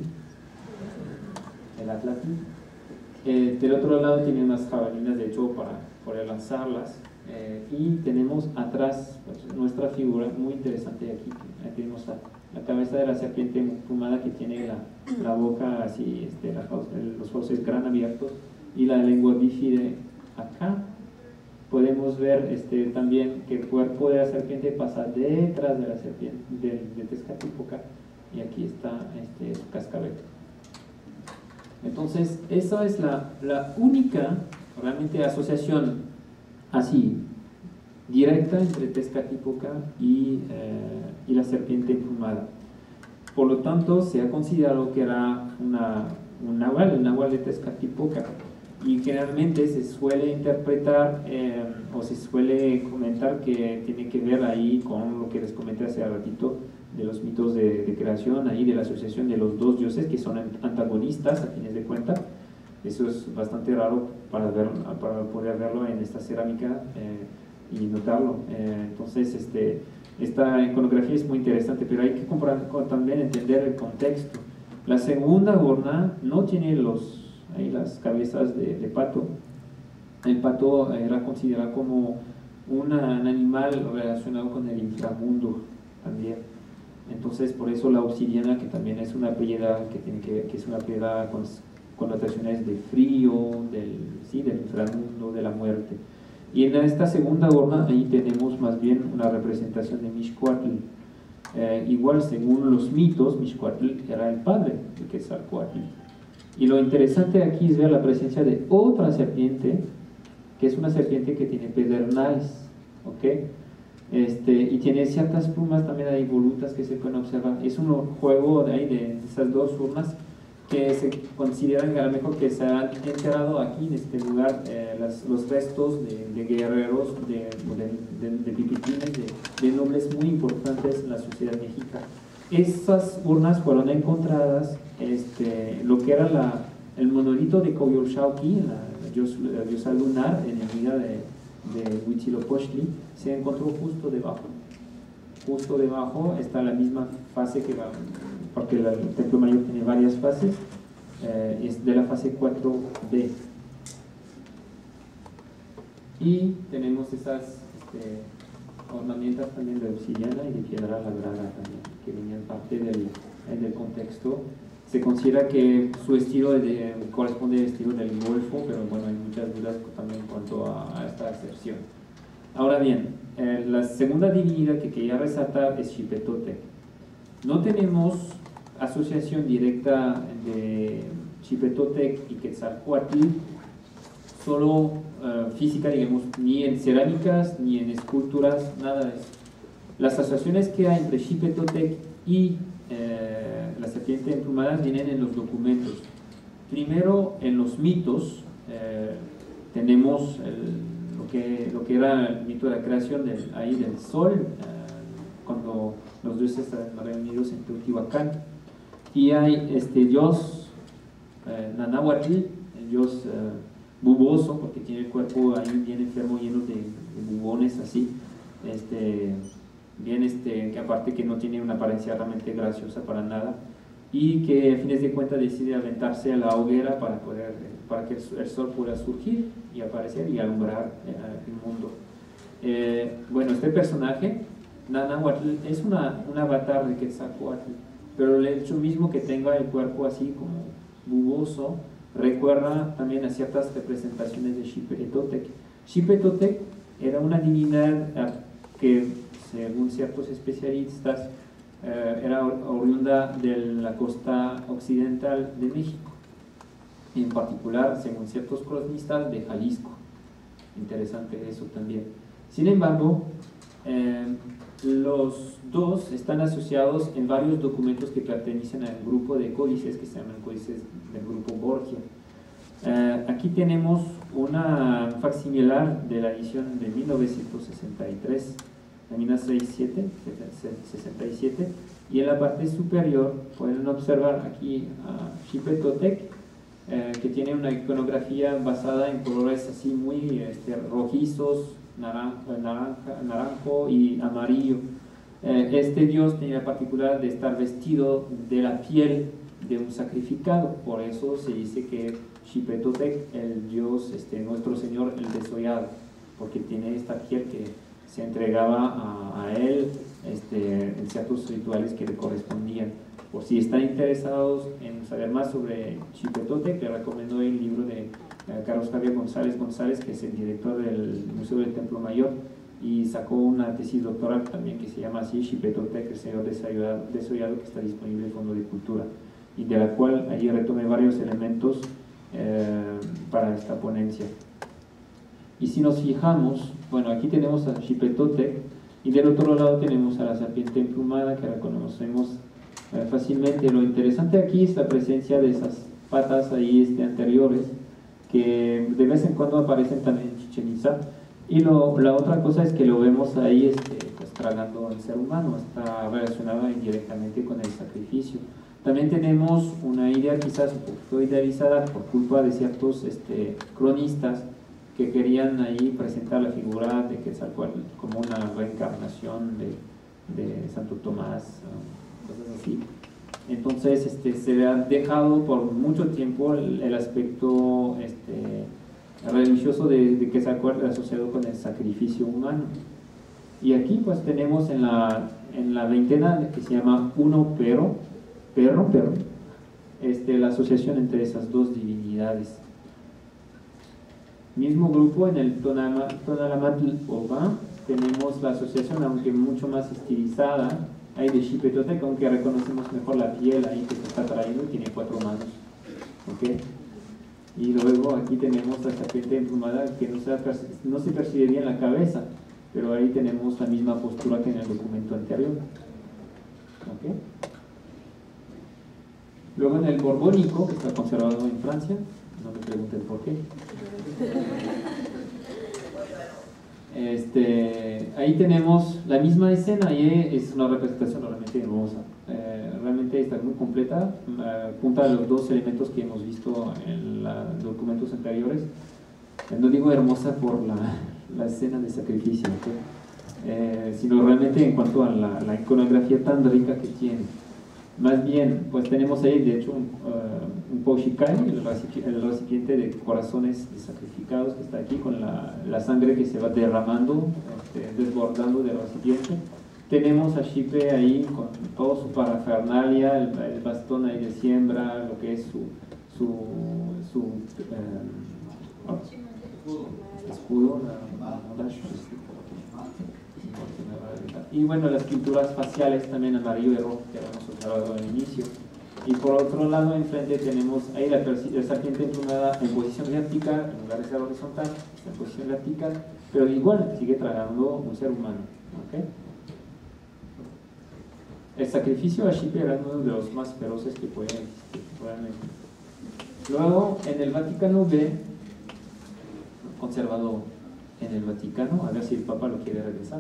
el Atlati. Del otro lado tiene unas jabalinas, de hecho, para poder lanzarlas. Y tenemos atrás pues, nuestra figura muy interesante aquí. Ahí tenemos la cabeza de la serpiente emplumada que tiene la boca así, los fauces gran abiertos y la lengua bífide acá. Podemos ver también que el cuerpo de la serpiente pasa detrás de la serpiente de Tezcatlipoca y aquí está su cascabel. Entonces, esa es la única realmente asociación así directa entre Tezcatlipoca y la serpiente emplumada. Por lo tanto, se ha considerado que era un nahual de Tezcatlipoca, y generalmente se suele interpretar o se suele comentar que tiene que ver ahí con lo que les comenté hace ratito de los mitos de creación, ahí de la asociación de los dos dioses que son antagonistas a fines de cuentas. Eso es bastante raro para poder verlo en esta cerámica y notarlo. Entonces, esta iconografía es muy interesante, pero hay que también entender el contexto. La segunda urna no tiene las cabezas de pato. El pato era considerado como un animal relacionado con el inframundo también. Entonces, por eso la obsidiana, que también es una piedra que es una piedra con connotaciones de frío, del inframundo, de la muerte. Y en esta segunda urna ahí tenemos más bien una representación de Mixcoatl. Igual, según los mitos, Mixcoatl era el padre de Quetzalcoatl. Y lo interesante aquí es ver la presencia de otra serpiente, que es una serpiente que tiene pedernales, ¿ok? Y tiene ciertas plumas también ahí volutas que se pueden observar. Es un juego de esas dos urnas que se consideran a lo mejor que se han enterrado aquí en este lugar los restos de guerreros, de pipitines, de nobles muy importantes en la sociedad mexicana. Esas urnas fueron encontradas, lo que era el monolito de Coyolxauhqui, la diosa lunar enemiga de Huitzilopochtli, se encontró justo debajo. Justo debajo está la misma fase que va, porque el Templo Mayor tiene varias fases, es de la fase 4B. Y tenemos esas ornamentas también de obsidiana y de piedra labrada también, que venían parte del contexto. Se considera que su estilo corresponde al estilo del Golfo, pero bueno, hay muchas dudas también en cuanto a esta acepción. Ahora bien, la segunda divinidad que quería resaltar es Xipetotec. No tenemos asociación directa de Xipetotec y Quetzalcóatl, solo física, digamos, ni en cerámicas, ni en esculturas, nada de eso. Las asociaciones que hay entre Xipetotec y la serpiente emplumada vienen en los documentos. Primero, en los mitos, tenemos lo que era el mito de la creación del sol, cuando los dioses estaban reunidos en Teotihuacán. Y hay este dios Nanáhuatl, el dios buboso, porque tiene el cuerpo ahí bien enfermo, lleno de bubones así, que aparte que no tiene una apariencia realmente graciosa para nada, y que a fines de cuentas decide aventarse a la hoguera para que el sol pueda surgir y aparecer y alumbrar el mundo. Bueno, este personaje, Nanáhuatl, es un avatar de Quetzalcóatl, pero el hecho mismo que tenga el cuerpo así como buboso recuerda también a ciertas representaciones de Xipetotec. Xipetotec era una divinidad que, según ciertos especialistas, era oriunda de la costa occidental de México, en particular, según ciertos cronistas, de Jalisco. Interesante eso también. Sin embargo, los dos están asociados en varios documentos que pertenecen al grupo de códices que se llaman códices del grupo Borgia. Aquí tenemos una facsimilar de la edición de 1963, la mina 67, y en la parte superior pueden observar aquí a Xipetotec, que tiene una iconografía basada en colores así muy rojizos, naranjo y amarillo. Este dios tenía la particularidad de estar vestido de la piel de un sacrificado, por eso se dice que Xipetotec, el dios, nuestro señor el desollado, porque tiene esta piel que se entregaba a él en ciertos rituales que le correspondían. Por si están interesados en saber más sobre Xipetotec, les recomiendo el libro de Carlos Javier González, que es el director del Museo del Templo Mayor, y sacó una tesis doctoral también que se llama así, Xipetotec, el señor desollado, que está disponible en el Fondo de Cultura, y de la cual allí retomé varios elementos para esta ponencia. Y si nos fijamos, bueno, aquí tenemos a Xipetotec, y del otro lado tenemos a la serpiente emplumada, que reconocemos fácilmente. Lo interesante aquí es la presencia de esas patas ahí anteriores, que de vez en cuando aparecen también en Chichén Itzá. Y la otra cosa es que lo vemos ahí pues, tragando al ser humano, está relacionado indirectamente con el sacrificio. También tenemos una idea quizás un poco idealizada por culpa de ciertos cronistas que querían ahí presentar la figura de Quetzalcóatl como una reencarnación de Santo Tomás, cosas así. Entonces se le ha dejado por mucho tiempo el aspecto religioso de Quetzalcóatl asociado con el sacrificio humano. Y aquí pues tenemos en la veintena, que se llama Uno Perro, la asociación entre esas dos divinidades. Mismo grupo en el Tonalamatl Oba tenemos la asociación, aunque mucho más estilizada, hay de Xipetotec, aunque reconocemos mejor la piel ahí que se está trayendo, tiene 4 manos. ¿Okay? Y luego aquí tenemos la serpiente emplumada, que no se percibe bien la cabeza, pero ahí tenemos la misma postura que en el documento anterior. ¿Okay? Luego en el borbónico, que está conservado en Francia, no me pregunten por qué. Ahí tenemos la misma escena, y es una representación realmente hermosa, realmente está muy completa, junta los dos elementos que hemos visto en los documentos anteriores. No digo hermosa por la escena de sacrificio, ¿okay? Sino realmente en cuanto a la iconografía tan rica que tiene. Más bien, pues tenemos ahí de hecho un Poxikai, el recipiente de corazones sacrificados que está aquí, con la sangre que se va derramando, desbordando del recipiente. Tenemos a Xipe ahí con toda su parafernalia, el bastón ahí de siembra, lo que es su escudo. Y bueno, las pinturas faciales también amarillo y rojo que habíamos observado al inicio. Y por otro lado, enfrente tenemos ahí la serpiente emplumada en posición vertical, en lugar de ser horizontal, está en posición vertical, pero igual sigue tragando un ser humano. ¿Okay? El sacrificio a Xipe era uno de los más feroces que pueden existir, realmente. Luego, en el Vaticano B, conservado en el Vaticano, a ver si el Papa lo quiere regresar.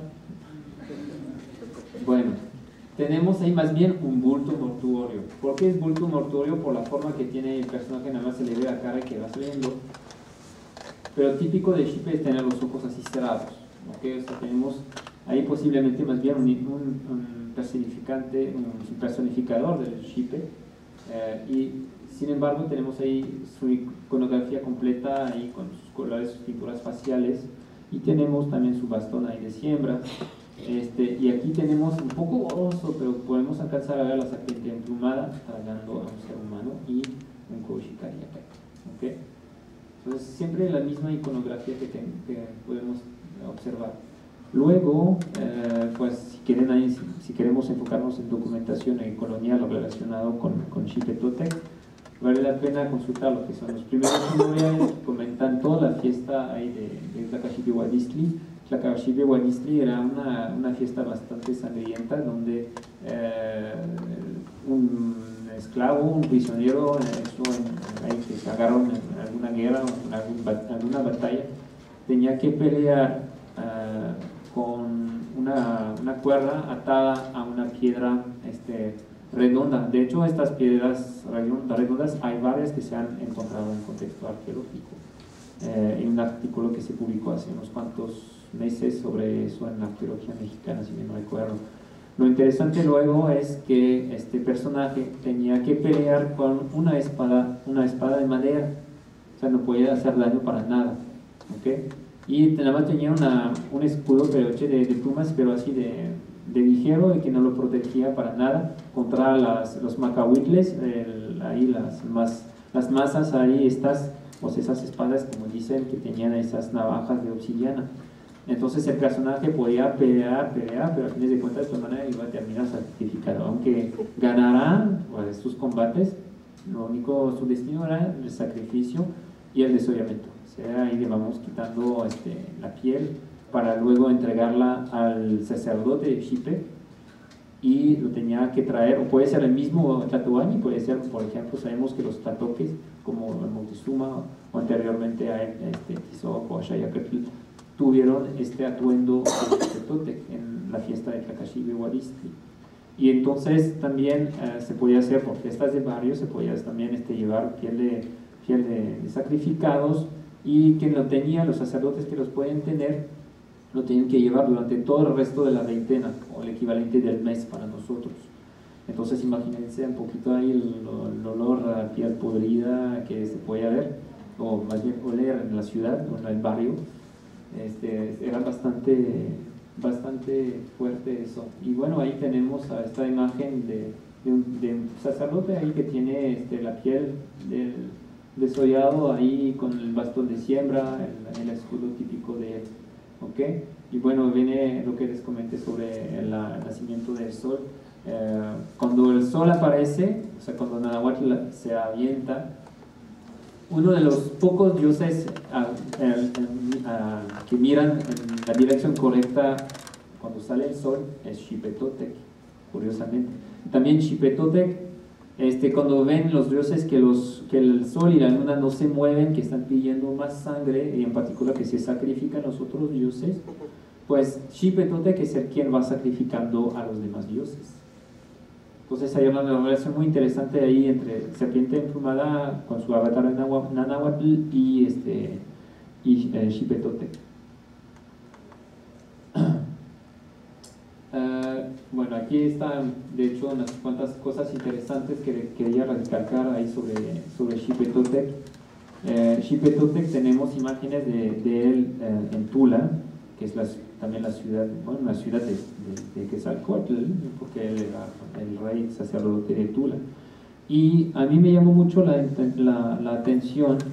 Bueno, tenemos ahí más bien un bulto mortuorio. ¿Por qué es bulto mortuorio? Por la forma que tiene el personaje, nada más se le ve la cara y que va saliendo. Pero típico de Xipe es tener los ojos así cerrados. ¿Okay? O sea, tenemos ahí posiblemente más bien un personificador del Xipe. Y sin embargo tenemos ahí su iconografía completa ahí con sus colores, sus pinturas faciales, y tenemos también su bastón ahí de siembra. Y aquí tenemos un poco borroso, pero podemos alcanzar a ver la serpiente emplumada tragando a un ser humano y un Koushikari acá. ¿Okay? Entonces siempre la misma iconografía que podemos observar. Luego, pues si queremos enfocarnos en documentación colonial colonial con Xipe Totec, vale la pena consultar lo que son los primeros memoriales que comentan toda la fiesta ahí de Tlacashipe-Hualistli. Tlacashipe-Hualistli era una fiesta bastante sangrienta donde un esclavo, un prisionero, que se agarraron en alguna guerra o en alguna batalla, tenía que pelear con una cuerda atada a una piedra redonda. De hecho, estas piedras redondas hay varias que se han encontrado en contexto arqueológico. En un artículo que se publicó hace unos cuantos meses sobre eso en la arqueología mexicana, si bien no recuerdo. Lo interesante luego es que este personaje tenía que pelear con una espada de madera, o sea, no podía hacer daño para nada. ¿Okay? Y nada más tenía un escudo pero hecho de plumas, pero así de ligero, y que no lo protegía para nada contra los macahuitles, ahí las masas ahí, esas espadas, como dicen, que tenían esas navajas de obsidiana. Entonces el personaje podía pelear, pero a fin de cuentas de todas maneras iba a terminar sacrificado. Aunque ganara pues, sus combates, su destino era el sacrificio y el desollamiento. O sea, ahí le vamos quitando la piel para luego entregarla al sacerdote de Xipe, y lo tenía que traer, o puede ser el mismo Tlatoani, puede ser, por ejemplo, sabemos que los tlatoques, como el Moctezuma o anteriormente a Tizoc o Xayacatl, tuvieron este atuendo de Totec en la fiesta de Tlacashipe-Hualistli. Y entonces también se podía hacer, por fiestas de barrio, se podía también llevar piel de sacrificados, y quien lo tenía, los sacerdotes que los pueden tener, lo tienen que llevar durante todo el resto de la veintena, o el equivalente del mes para nosotros. Entonces imagínense un poquito ahí el olor a piel podrida que se podía ver, o más bien oler en la ciudad o en el barrio. Era bastante fuerte eso. Y bueno, ahí tenemos a esta imagen de un sacerdote ahí que tiene la piel desollado ahí con el bastón de siembra, el escudo típico de él. ¿Okay? Y bueno, viene lo que les comenté sobre el nacimiento del sol. Cuando el sol aparece, o sea, cuando Nahuatl se avienta, uno de los pocos dioses que miran en la dirección correcta cuando sale el sol es Xipe Totec, curiosamente. También Xipe Totec, cuando ven los dioses que el sol y la luna no se mueven, que están pidiendo más sangre, y en particular que se sacrifican los otros dioses, pues Xipe Totec es el quien va sacrificando a los demás dioses. Entonces hay una relación muy interesante ahí entre serpiente emplumada con su avatar en Nahuatl y Xipe Totec. Bueno, aquí están de hecho unas cuantas cosas interesantes que quería recalcar ahí sobre Xipe Totec. Xipe Totec, tenemos imágenes de él en Tula, que es también la ciudad de Quetzalcóatl, porque él era el rey sacerdote de Tula. Y a mí me llamó mucho la atención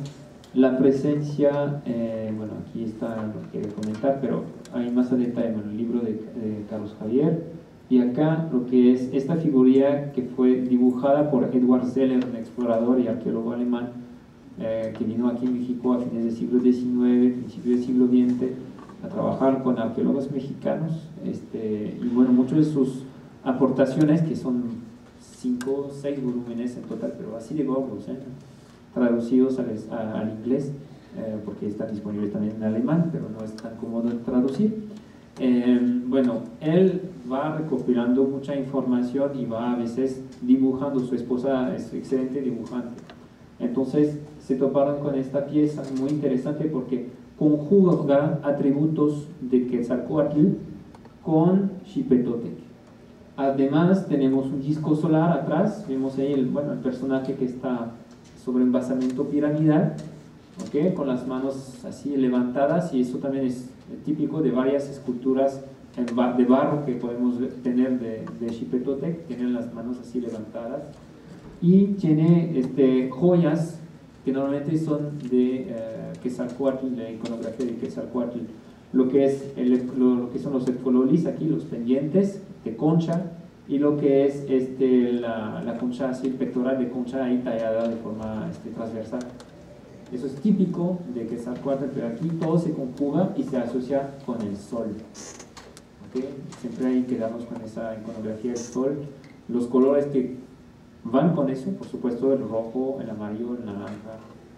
La presencia, bueno, aquí está lo que comentar, pero hay más a detalle en el libro de Carlos Javier. Y acá lo que es esta figura que fue dibujada por Edward Seller, un explorador y arqueólogo alemán, que vino aquí en México a fines del siglo XIX, principio del siglo XX, a trabajar con arqueólogos mexicanos. Y bueno, muchas de sus aportaciones, que son 5 o 6 volúmenes en total, pero así de gordos, traducidos al inglés, porque están disponibles también en alemán, pero no es tan cómodo traducir. Bueno, él va recopilando mucha información y va a veces dibujando. Su esposa es excelente dibujante. Entonces se toparon con esta pieza muy interesante porque conjuga atributos de Quetzalcóatl con Xipetotec. Además tenemos un disco solar atrás, vemos ahí el personaje que está sobre un basamento piramidal, ¿okay? Con las manos así levantadas, y eso también es típico de varias esculturas de barro que podemos tener de Xipetotec. Tienen las manos así levantadas y tiene joyas que normalmente son de Quetzalcóatl, de iconografía de Quetzalcóatl, lo que son los ecololis aquí, los pendientes de concha, y lo que es la concha así, el pectoral de concha ahí tallada de forma transversal. Eso es típico de Quetzalcóatl, pero aquí todo se conjuga y se asocia con el sol. ¿Okay? Siempre hay que darnos con esa iconografía del sol. Los colores que van con eso, por supuesto, el rojo, el amarillo, el naranja.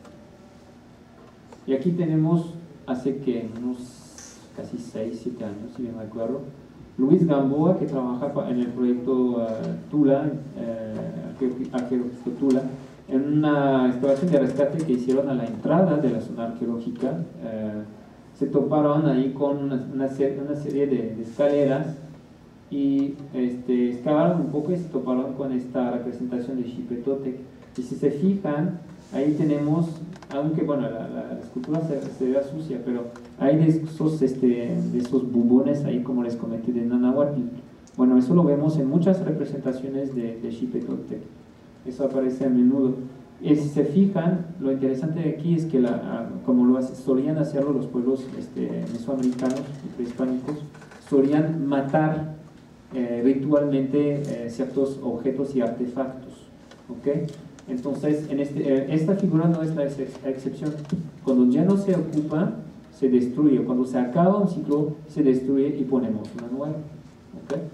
Y aquí tenemos, hace que unos casi 6, 7 años, si bien me acuerdo, Luis Gamboa, que trabaja en el proyecto Tula, arqueológico Tula, en una excavación de rescate que hicieron a la entrada de la zona arqueológica. Se toparon ahí con una serie de escaleras y excavaron un poco y se toparon con esta representación de Xipetotec. Y si se fijan, ahí tenemos, aunque bueno, la escultura se vea sucia, pero hay de esos bubones ahí, como les comenté, de Nanáhuatl. Bueno, eso lo vemos en muchas representaciones de Xipetotec. Eso aparece a menudo. Y si se fijan, lo interesante de aquí es que, como solían hacerlo los pueblos mesoamericanos y prehispánicos, solían matar ritualmente ciertos objetos y artefactos. ¿Okay? Entonces, esta figura no es la excepción. Cuando ya no se ocupa, se destruye. Cuando se acaba un ciclo, se destruye y ponemos una nueva. ¿Okay?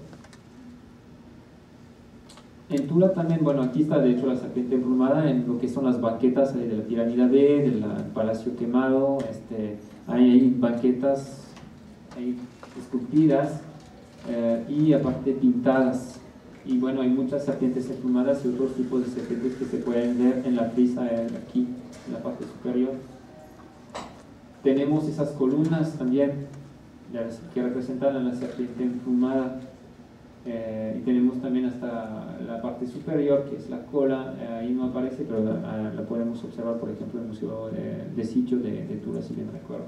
En Tula también, bueno, aquí está de hecho la serpiente emplumada en lo que son las banquetas de la pirámide B, del Palacio Quemado. Hay banquetas ahí esculpidas y aparte pintadas. Y bueno, hay muchas serpientes emplumadas y otros tipos de serpientes que se pueden ver en la frisa aquí, en la parte superior. Tenemos esas columnas también que representan a la serpiente emplumada. Y tenemos también hasta la parte superior, que es la cola. Ahí no aparece, pero la podemos observar, por ejemplo, en el Museo de Sitio de Tula, si bien recuerdo.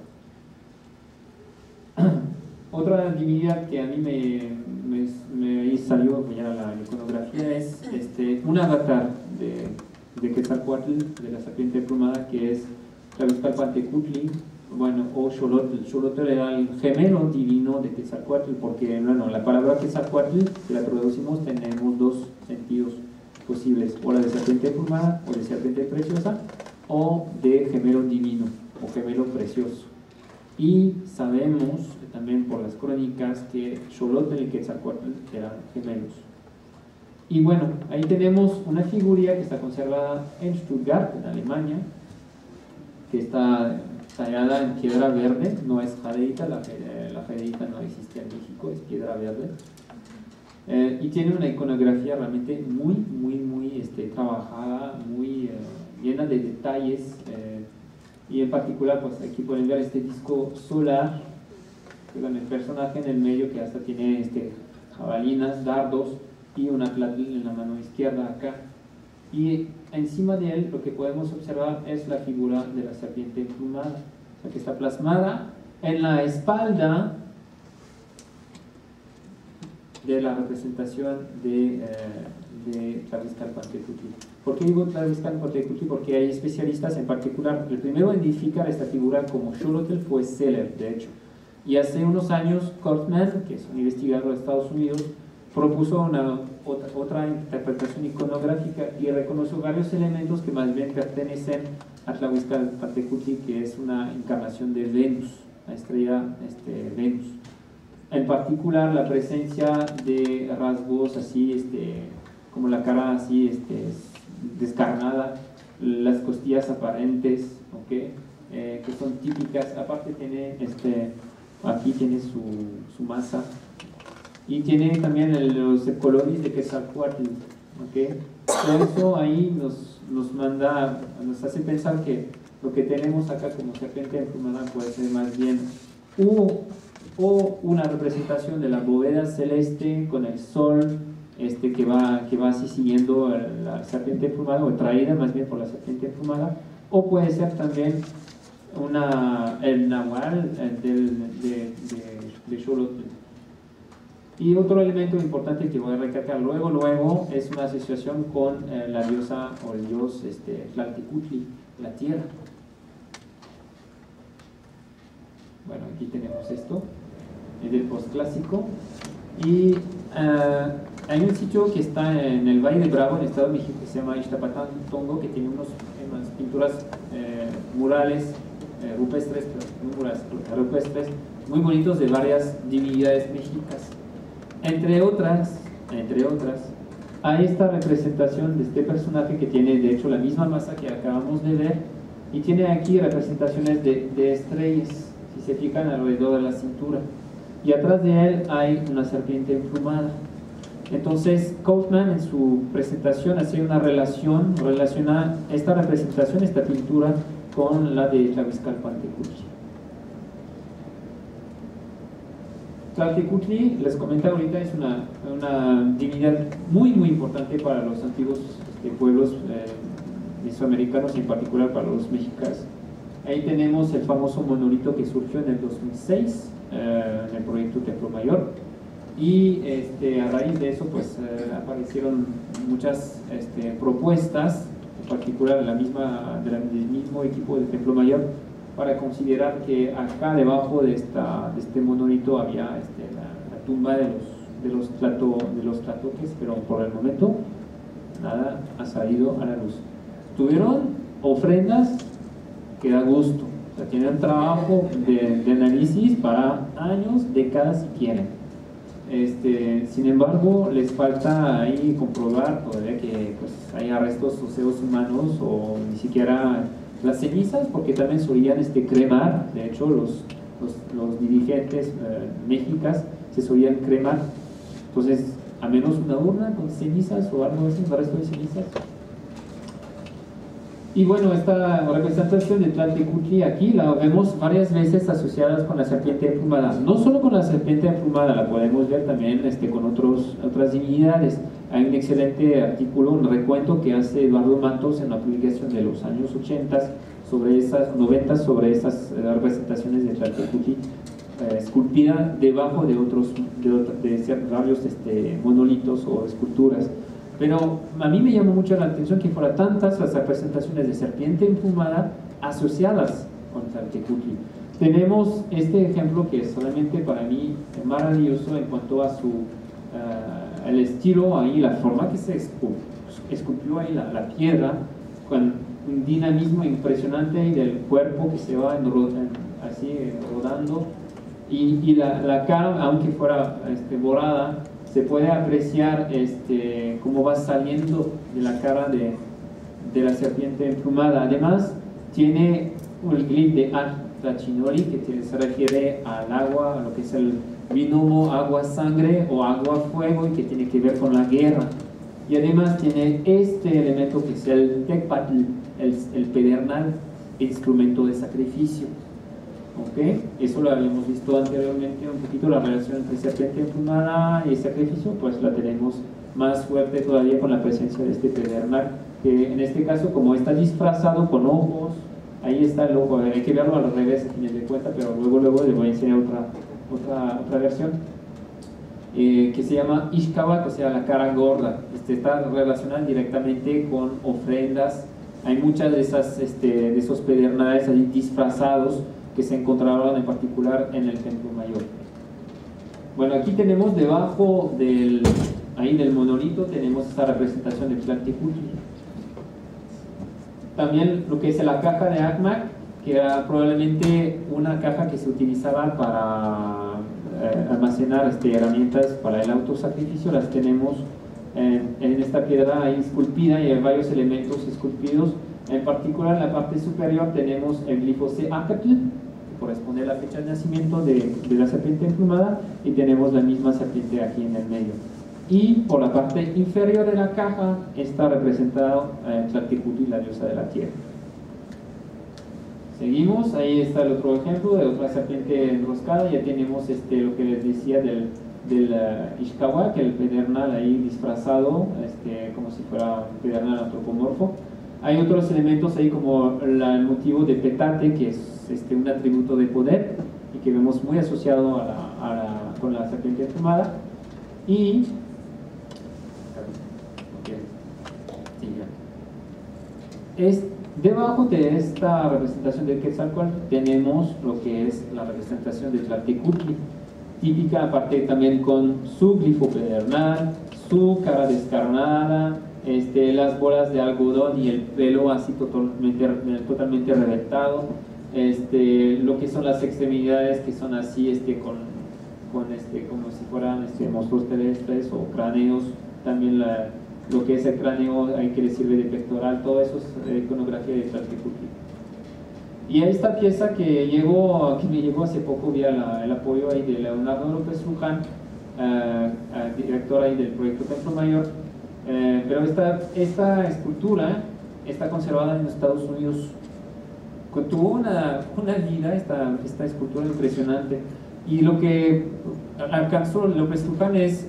Otra divinidad que a mí me salió ya la iconografía es un avatar de Quetzalcóatl, de la serpiente emplumada, que es Tlahuizcalpantecutli, bueno, o Xolotl. Xolotl era el gemelo divino de Quetzalcóatl, porque bueno, la palabra Quetzalcóatl, si la traducimos, tenemos dos sentidos posibles, o la de serpiente emplumada, o de serpiente preciosa, o de gemelo divino, o gemelo precioso. Y sabemos también por las crónicas que Xolotl y Quetzalcóatl eran gemelos. Y bueno, ahí tenemos una figura que está conservada en Stuttgart, en Alemania, que está tallada en piedra verde, no es jadeita, la jadeita no existe en México, es piedra verde. Y tiene una iconografía realmente muy trabajada, muy llena de detalles. Y en particular, pues aquí pueden ver este disco solar, con el personaje en el medio que hasta tiene jabalinas, dardos y una atlatl en la mano izquierda acá. Y encima de él lo que podemos observar es la figura de la serpiente emplumada, o sea, que está plasmada en la espalda de la representación de Tlahuizcalpantecutli. ¿Por qué digo Tlahuizcalpantecutli? Porque hay especialistas en particular. El primero en identificar esta figura como Xolotl fue Seller, de hecho. Y hace unos años, Kortman, que es un investigador de Estados Unidos, propuso otra interpretación iconográfica y reconoció varios elementos que más bien pertenecen a Tlahuizcalpantecutli, que es una encarnación de Venus, la estrella Venus. En particular, la presencia de rasgos así, como la cara así descarnada, las costillas aparentes, ¿okay? Que son típicas. Aparte tiene aquí tiene su masa y tiene también los colores de Quetzalcóatl, ¿okay? Por eso ahí nos hace pensar que lo que tenemos acá como serpiente emplumada puede ser más bien o una representación de la bóveda celeste con el sol que va así siguiendo la serpiente emplumada, o traída más bien por la serpiente emplumada, o puede ser también el nahual de Xolotl. Y otro elemento importante que voy a recalcar luego es una asociación con la diosa o el dios Tlaltecutli, la tierra. Bueno, aquí tenemos esto del postclásico. Y hay un sitio que está en el Valle de Bravo, en el Estado de México, que se llama Ixtapatantongo, que tiene unas pinturas murales rupestres, muy bonitos de varias divinidades mexicas. Entre otras, hay esta representación de este personaje que tiene de hecho la misma masa que acabamos de ver, y tiene aquí representaciones de estrellas, si se fijan, alrededor de la cintura, y atrás de él hay una serpiente emplumada. Entonces Kaufman en su presentación hace una relaciona esta representación, esta pintura, con la de Tlahuizcalpantecutli. Tlaltecutli, les comentaba ahorita, es una divinidad muy importante para los antiguos pueblos mesoamericanos, y en particular para los mexicas. Ahí tenemos el famoso monolito que surgió en el 2006 en el proyecto Templo Mayor, y a raíz de eso pues aparecieron muchas propuestas, en particular del mismo equipo del Templo Mayor, para considerar que acá debajo de este monolito había la tumba de los tlatoques, pero por el momento nada ha salido a la luz. Tuvieron ofrendas que da gusto, o sea, tienen trabajo de análisis para años, décadas si quieren. Sin embargo, les falta ahí comprobar todavía que pues, hay restos óseos humanos, o ni siquiera las cenizas, porque también solían cremar. De hecho, los dirigentes mexicas se solían cremar. Entonces, a menos una urna con cenizas o algo así, un resto de cenizas. Y bueno, esta representación de Tlaltecutli aquí la vemos varias veces asociadas con la serpiente emplumada. No solo con la serpiente emplumada, la podemos ver también con otras divinidades. Hay un excelente artículo, un recuento que hace Eduardo Matos en una publicación de los años 80 90 sobre esas representaciones de Tlaltecutli esculpida debajo de varios monolitos o esculturas. Pero a mí me llamó mucho la atención que fueran tantas las representaciones de serpiente emplumada asociadas con Tlaltecutli. Tenemos este ejemplo que es solamente para mí maravilloso en cuanto a el estilo, ahí la forma que se esculpió ahí la piedra, con un dinamismo impresionante y del cuerpo que se va así rodando, y la cara, aunque fuera borrada, se puede apreciar cómo va saliendo de la cara de la serpiente emplumada. Además, tiene el glif de Tlachinoli, que se refiere al agua, a lo que es el binomo agua-sangre o agua-fuego, y que tiene que ver con la guerra. Y además tiene este elemento que es el tecpatl, el pedernal, instrumento de sacrificio. ¿Okay? Eso lo habíamos visto anteriormente un poquito, la relación entre serpiente emplumada y sacrificio, pues la tenemos más fuerte todavía con la presencia de este pedernal, que en este caso, como está disfrazado con ojos, ahí está el ojo. Hay que verlo al revés, a fin de cuenta, pero luego les voy a enseñar otra versión. que se llama Ixcahuac, o sea, la cara gorda. Está relacionada directamente con ofrendas. Hay muchas de esos pedernales ahí disfrazados que se encontraban en particular en el Templo Mayor. Bueno, aquí tenemos debajo del monolito, tenemos esta representación de Tlaltecutli. También lo que es la caja de ACMAC, que era probablemente una caja que se utilizaba para almacenar herramientas para el autosacrificio, las tenemos en esta piedra ahí esculpida, y hay varios elementos esculpidos. En particular en la parte superior tenemos el glifo Seacatl, que corresponde a la fecha de nacimiento de la serpiente emplumada, y tenemos la misma serpiente aquí en el medio. Y por la parte inferior de la caja está representado Tlaltecutli, la diosa de la tierra. Seguimos, ahí está el otro ejemplo de otra serpiente enroscada. Ya tenemos lo que les decía del Ixcahuac, el pedernal ahí disfrazado, como si fuera un pedernal antropomorfo. Hay otros elementos ahí como el motivo de petate, que es un atributo de poder y que vemos muy asociado con la serpiente emplumada. Y debajo de esta representación del Quetzalcóatl tenemos lo que es la representación de Tlaltecutli, típica, aparte también con su glifo pedernal, su cara descarnada, las bolas de algodón y el pelo así totalmente reventado, lo que son las extremidades, que son así como si fueran monstruos terrestres o cráneos. También lo que es el cráneo ahí que le sirve de pectoral, todo eso es iconografía de Tlaltecutli. Y esta pieza que me llegó hace poco vía el apoyo ahí de Leonardo López Luján, director ahí del proyecto Templo Mayor. Pero esta escultura está conservada en Estados Unidos. Tuvo una vida esta escultura impresionante, y lo que alcanzó López Luján es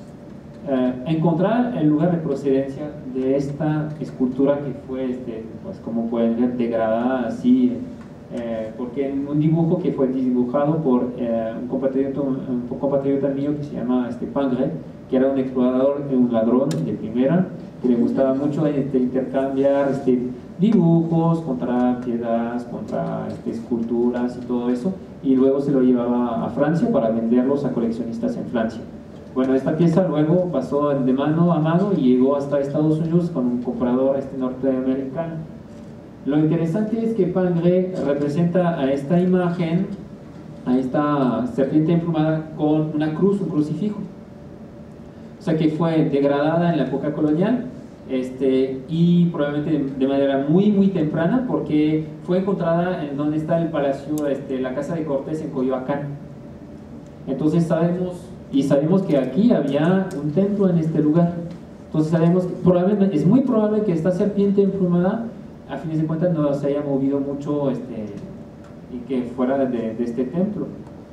encontrar el lugar de procedencia de esta escultura, que fue, pues como pueden ver, degradada así, porque en un dibujo que fue dibujado por un compatriota mío que se llama Pangre, que era un explorador, un ladrón de primera, que le gustaba mucho intercambiar dibujos contra piedras, contra esculturas y todo eso, y luego se lo llevaba a Francia para venderlos a coleccionistas en Francia. Bueno, esta pieza luego pasó de mano a mano y llegó hasta Estados Unidos con un comprador norteamericano. Lo interesante es que Pangre representa a esta imagen, a esta serpiente emplumada, con una cruz, un crucifijo. O sea que fue degradada en la época colonial, y probablemente de manera muy muy temprana, porque fue encontrada en donde está el palacio, la casa de Cortés en Coyoacán. Entonces sabemos que aquí había un templo en este lugar. Entonces sabemos que es muy probable que esta serpiente emplumada, a fines de cuentas, no se haya movido mucho y que fuera de este templo.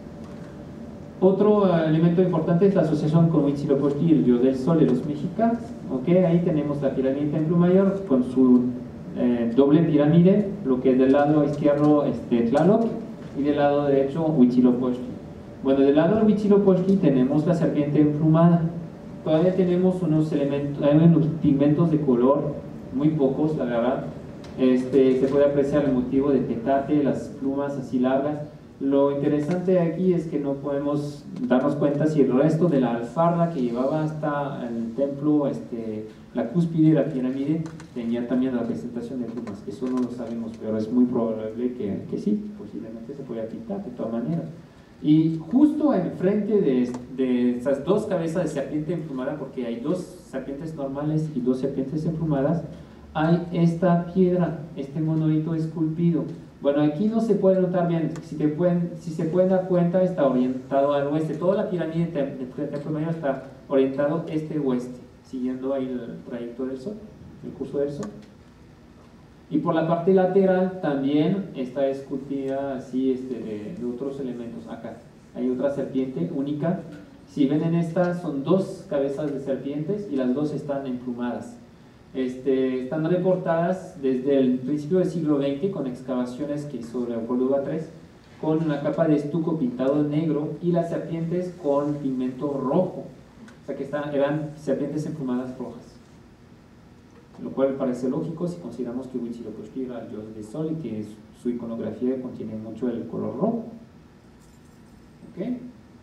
Otro elemento importante es la asociación con Huitzilopochtli, el dios del sol de los mexicas. Ahí tenemos la pirámide Templo Mayor con su doble pirámide, lo que es del lado izquierdo Tlaloc y del lado derecho Huitzilopochtli. Bueno, del lado de Huitzilopochtli tenemos la serpiente emplumada. Todavía tenemos unos pigmentos de color, muy pocos, la verdad. Se puede apreciar el motivo de petate, las plumas así largas. Lo interesante aquí es que no podemos darnos cuenta si el resto de la alfarda que llevaba hasta el templo, la cúspide de la pirámide, tenía también la representación de plumas. Eso no lo sabemos, pero es muy probable que sí, posiblemente se podía pintar de todas maneras. Y justo enfrente de esas dos cabezas de serpiente emplumada, porque hay dos serpientes normales y dos serpientes emplumadas, hay esta piedra, este monolito esculpido. Bueno, aquí no se puede notar bien, si se pueden dar cuenta, está orientado al oeste. Toda la pirámide de Templo Mayor está orientado este-oeste, siguiendo ahí el trayecto del sol, el curso del sol. Y por la parte lateral también está esculpida así de otros elementos. Acá hay otra serpiente única. Si ven en esta, son dos cabezas de serpientes y las dos están emplumadas. Están reportadas desde el principio del siglo XX con excavaciones que hizo Leopoldo Batres con una capa de estuco pintado negro y las serpientes con pigmento rojo. O sea que eran serpientes emplumadas rojas. Lo cual parece lógico si consideramos que Huitzilopochtli era el dios del sol y que su iconografía contiene mucho el color rojo. ¿Okay?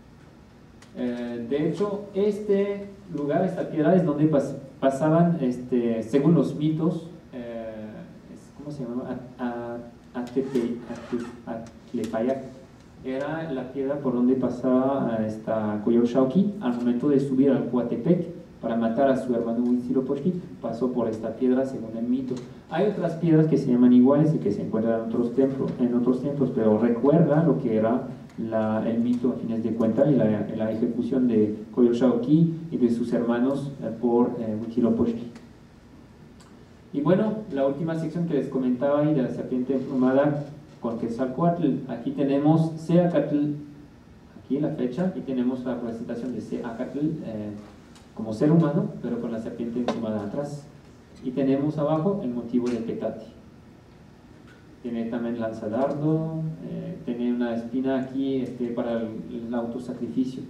De hecho, este lugar, esta piedra, es donde pasaban, según los mitos, ¿cómo se llama? Atlepayac. Era la piedra por donde pasaba esta Coyolxauhqui al momento de subir al Coatepec para matar a su hermano Huitzilopochtli. Pasó por esta piedra según el mito. Hay otras piedras que se llaman iguales y que se encuentran en otros templos, pero recuerda lo que era el mito a fines de cuentas y la ejecución de Coyolxauhqui y de sus hermanos por Huitzilopochtli. Y bueno, la última sección que les comentaba ahí de la serpiente emplumada con Quetzalcóatl. Aquí tenemos Seacatl, aquí la fecha, y tenemos la presentación de Seacatl como ser humano, pero con la serpiente emplumada atrás. Y tenemos abajo el motivo de Tecate. Tiene también lanzadardo, tiene una espina aquí para el autosacrificio.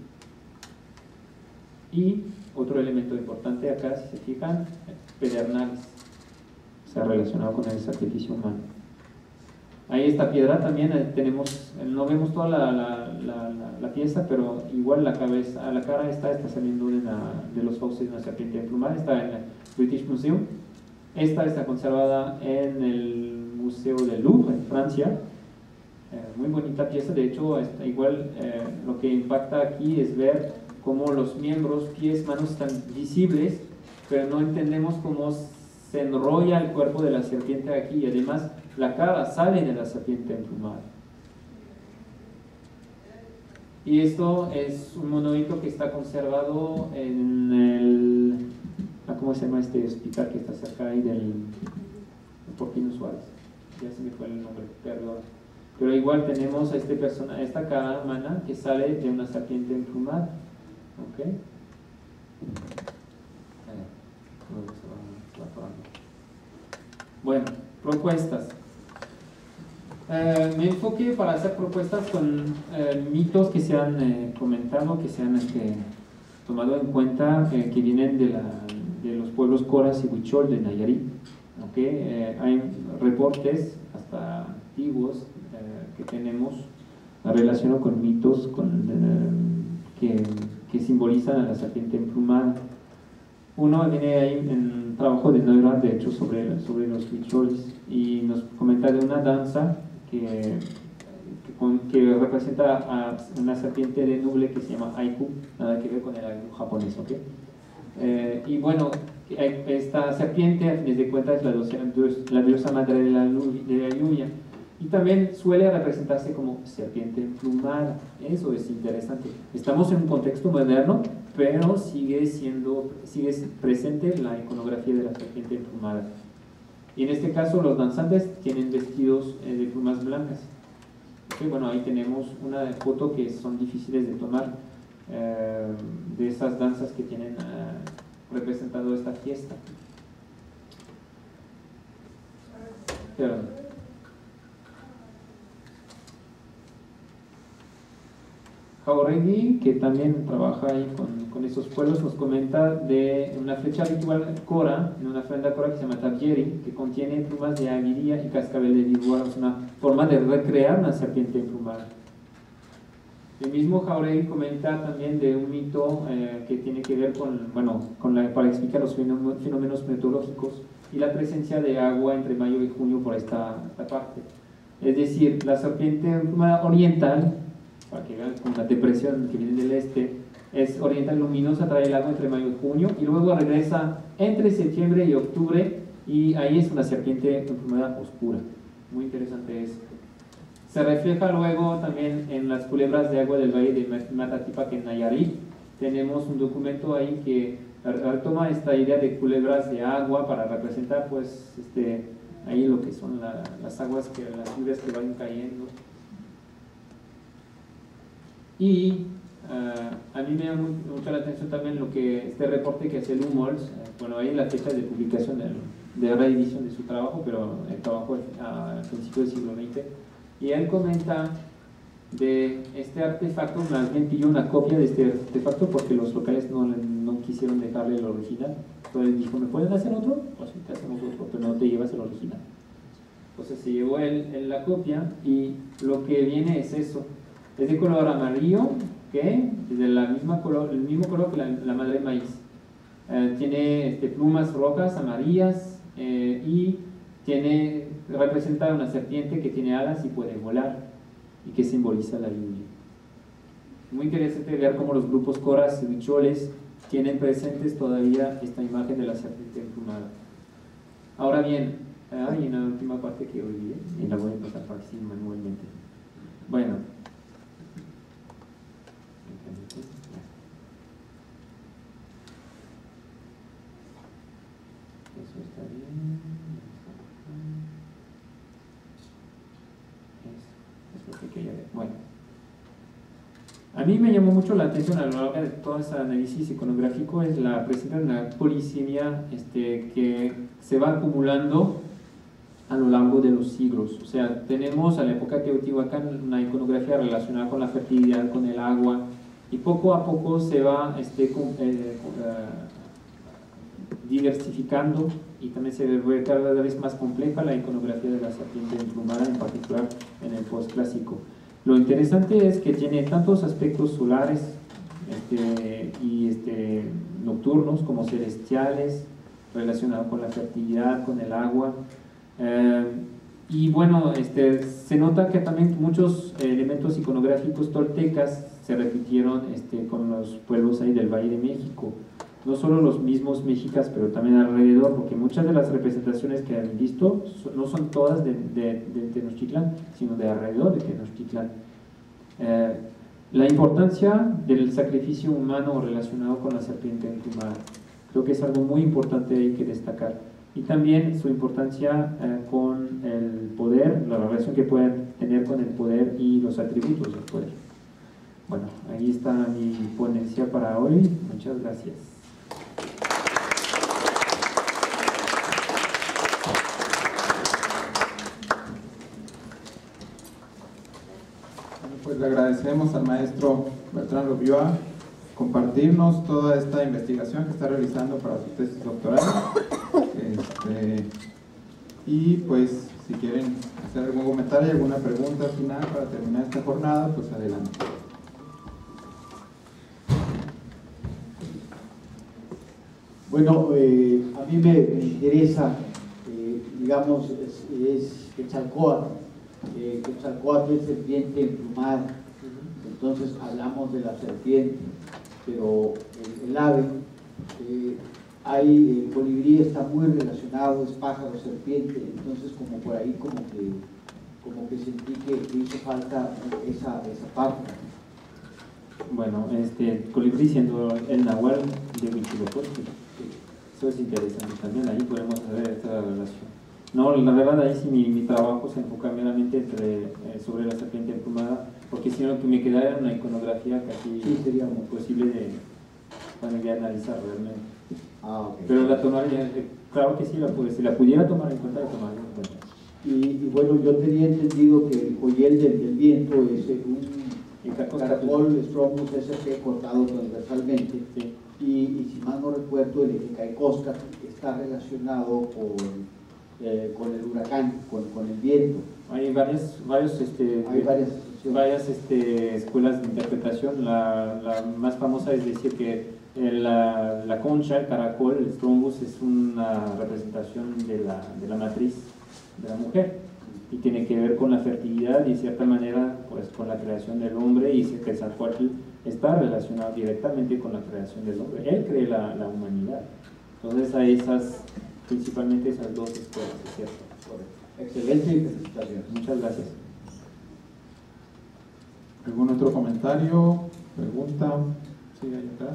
Y otro elemento importante acá, si se fijan, pedernales, se ha relacionado con el sacrificio humano. Ahí esta piedra también tenemos, no vemos toda la pieza, pero igual la cara está saliendo de los fauces de una serpiente emplumada, está en el British Museum. Esta está conservada en el Museo del Louvre, en Francia. Muy bonita pieza, de hecho, igual lo que impacta aquí es ver cómo los miembros, pies, manos están visibles, pero no entendemos cómo se enrolla el cuerpo de la serpiente aquí, y además la cara sale de la serpiente emplumada. Y esto es un monolito que está conservado en el... ¿Cómo se llama este hospital que está cerca ahí del Porquino Suárez? Ya se me fue el nombre, perdón. Pero igual tenemos a esta cara humana que sale de una serpiente emplumada. ¿Ok? Bueno, propuestas. Me enfoqué para hacer propuestas con mitos que se han comentado, que se han tomado en cuenta, que vienen de los pueblos Coras y Huichol de Nayarit. ¿Okay? Hay reportes hasta antiguos que tenemos relacionados con mitos que simbolizan a la serpiente emplumada. Uno viene ahí en un trabajo de Neurad, de hecho, sobre los huicholes, y nos comenta de una danza que representa a una serpiente de nube que se llama Aiku, nada que ver con el Aiku japonés, ¿ok? Y bueno, esta serpiente, a fines de cuentas, es la diosa madre de la lluvia, y también suele representarse como serpiente emplumada. Eso es interesante. Estamos en un contexto moderno, pero sigue presente la iconografía de la serpiente emplumada. Y en este caso los danzantes tienen vestidos de plumas blancas. Okay, bueno, ahí tenemos una foto que son difíciles de tomar de esas danzas que tienen representado esta fiesta. Perdón. Jauregui, que también trabaja ahí con esos pueblos, nos comenta de una flecha ritual Cora, en una ofrenda Cora que se llama Tabieri, que contiene plumas de águila y cascabel de víbora, es una forma de recrear una serpiente emplumada. El mismo Jauregui comenta también de un mito que tiene que ver para explicar los fenómenos meteorológicos y la presencia de agua entre mayo y junio por esta parte. Es decir, la serpiente emplumada oriental, para que vean con la depresión que viene del este, es oriental luminosa, trae el agua entre mayo y junio, y luego regresa entre septiembre y octubre, y ahí es una serpiente emplumada oscura. Muy interesante eso. Se refleja luego también en las culebras de agua del valle de Matatipac en Nayarit. Tenemos un documento ahí que retoma esta idea de culebras de agua para representar pues ahí lo que son las aguas, las lluvias que van cayendo. Y a mí me llama mucho la atención también este reporte que hace Lumholtz. Bueno, ahí la fecha de publicación de reedición de su trabajo, pero el trabajo al principio del siglo XX. Y él comenta de este artefacto, más bien pidió una copia de este artefacto porque los locales no quisieron dejarle el original. Entonces dijo, ¿me pueden hacer otro? Pues sí, te hacemos otro, pero no te llevas el original. Entonces se llevó la copia y lo que viene es eso. Es de color amarillo, que es de el mismo color que la madre de maíz. Tiene plumas rojas, amarillas y representa una serpiente que tiene alas y puede volar y que simboliza la lluvia. Muy interesante ver cómo los grupos coras y huicholes tienen presentes todavía esta imagen de la serpiente emplumada. Ahora bien, hay una última parte que olvidé y la voy a pasar para así manualmente. Bueno, eso está bien. Eso es lo que quería ver. Bueno, a mí me llamó mucho la atención a lo largo de todo ese análisis iconográfico es la presencia de una polisemia que se va acumulando a lo largo de los siglos. O sea, tenemos a la época teotihuacana una iconografía relacionada con la fertilidad, con el agua, y poco a poco se va diversificando y también se ve cada vez más compleja la iconografía de la serpiente emplumada, en particular en el postclásico. Lo interesante es que tiene tantos aspectos solares y nocturnos como celestiales, relacionados con la fertilidad, con el agua. Y bueno, se nota que también muchos elementos iconográficos toltecas se repitieron con los pueblos ahí del Valle de México. No solo los mismos mexicas, pero también alrededor, porque muchas de las representaciones que han visto no son todas de Tenochtitlán, sino de alrededor de Tenochtitlán. La importancia del sacrificio humano relacionado con la serpiente emplumada, creo que es algo muy importante hay que destacar. Y también su importancia con el poder, la relación que pueden tener con el poder y los atributos del poder. Bueno, ahí está mi ponencia para hoy. Muchas gracias. Pues le agradecemos al maestro Bertrand Lobioa compartirnos toda esta investigación que está realizando para su tesis doctoral. Y pues si quieren hacer algún comentario, alguna pregunta final para terminar esta jornada, pues adelante. Bueno, a mí me interesa, digamos, es Quetzalcóatl. Quetzalcóatl es serpiente emplumada. Entonces hablamos de la serpiente, pero el ave, el colibrí está muy relacionado, es pájaro, serpiente, entonces como por ahí como que sentí que hizo falta esa parte. Bueno, colibrí siendo el nahual de Huitzilopochtli. Eso es interesante también, ahí podemos ver esta relación. No, la verdad ahí sí mi trabajo se enfoca meramente sobre la serpiente emplumada, porque si no que me quedara una iconografía casi sí, sería muy posible de analizar realmente. Okay. Pero la tomaría, claro que sí, si la pudiera tomar en cuenta, la tomaría en cuenta. Y bueno, yo tenía entendido que el joyel del viento es un caracol Strombus sp cortado transversalmente. Sí. Y si mal no recuerdo, el Ejecaicóscatl está relacionado con el huracán, con el viento. Hay varias escuelas de interpretación. La más famosa es decir que la concha, el caracol, el Strombus es una representación de la matriz de la mujer y tiene que ver con la fertilidad y de cierta manera pues con la creación del hombre, y Quetzalcóatl está relacionado directamente con la creación del hombre. Él cree la humanidad. Entonces hay principalmente esas dos escuelas, ¿es cierto? Excelente presentación. Muchas gracias. ¿Algún otro comentario? ¿Pregunta? Sí, ahí atrás.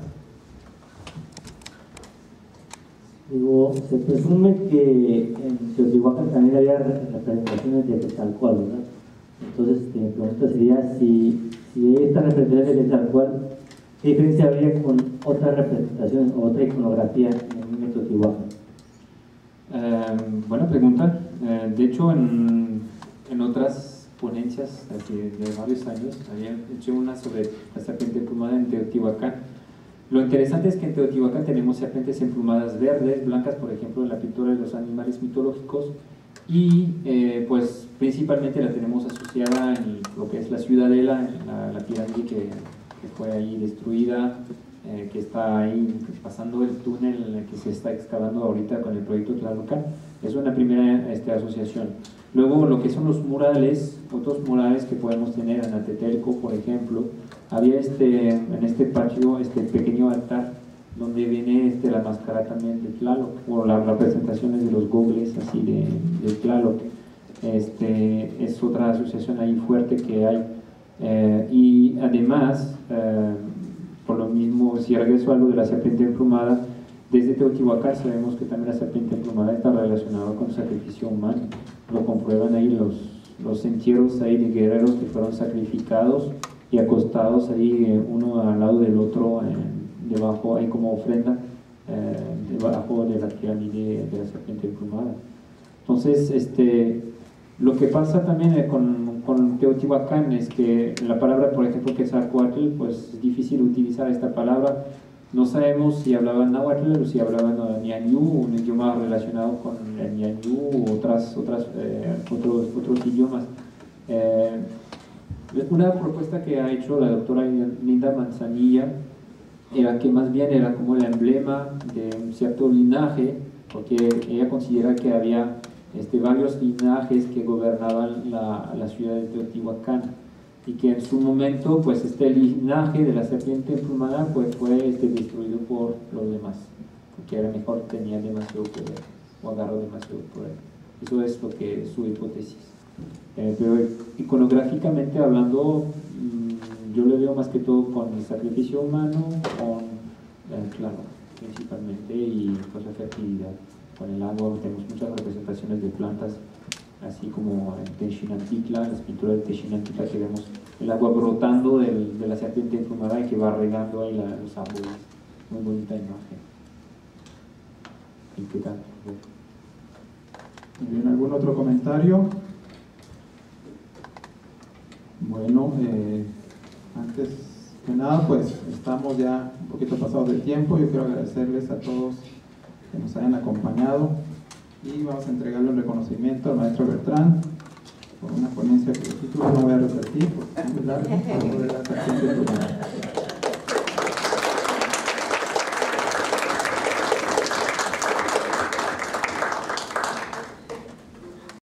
Digo, se presume que en Teotihuacán también había representaciones de Quetzalcóatl, ¿verdad? Entonces, mi pregunta sería si esta representación de Quetzalcóatl, ¿qué diferencia habría con otras representaciones o otra iconografía en Teotihuacán? Buena pregunta. De hecho, en otras ponencias de varios años. Había hecho una sobre la serpiente emplumada en Teotihuacán. Lo interesante es que en Teotihuacán tenemos serpientes emplumadas verdes, blancas, por ejemplo, en la pintura de los animales mitológicos, y pues principalmente la tenemos asociada en lo que es la ciudadela, en la pirámide que fue ahí destruida, que está ahí pasando el túnel que se está excavando ahorita con el proyecto Tlalocan. Es una primera asociación. Luego lo que son los murales, otros murales que podemos tener en Atetelco, por ejemplo, había en este patio este pequeño altar donde viene la máscara también de Tlaloc, o las representaciones de los gogles así de Tlaloc. Es otra asociación ahí fuerte que hay. Y además, por lo mismo, si regreso a lo de la serpiente emplumada, desde Teotihuacán sabemos que también la serpiente emplumada está relacionada con el sacrificio humano. Lo comprueban ahí los entierros ahí de guerreros que fueron sacrificados y acostados ahí uno al lado del otro, debajo, hay como ofrenda debajo de la pirámide de la serpiente emplumada. Entonces, lo que pasa también con Teotihuacán es que la palabra, por ejemplo, Quetzalcóatl, pues es difícil utilizar esta palabra. No sabemos si hablaban náhuatl o si hablaban ñañú, un idioma relacionado con el ñañú u otros idiomas. Una propuesta que ha hecho la doctora Linda Manzanilla era que más bien era como el emblema de un cierto linaje, porque ella considera que había varios linajes que gobernaban la ciudad de Teotihuacán, y que en su momento pues este linaje de la serpiente emplumada pues fue destruido por los demás, porque era mejor, tenía demasiado poder o agarró demasiado poder. Eso es lo que es su hipótesis. Pero iconográficamente hablando, yo le veo más que todo con el sacrificio humano, con claro, principalmente, y pues la fertilidad. Con el agua tenemos muchas representaciones de plantas, así como en Texinantitla, las pinturas de Texinantitla, que vemos el agua brotando de la serpiente emplumada y que va regando ahí los árboles. Muy bonita imagen. ¿Y qué tal? Muy bien, ¿algún otro comentario? Bueno, antes que nada, pues estamos ya un poquito pasados de tiempo. Yo quiero agradecerles a todos que nos hayan acompañado, y vamos a entregarle un reconocimiento al maestro Bertrán por una ponencia que el título no voy a repetir porque es muy largo, sobre la serpiente emplumada.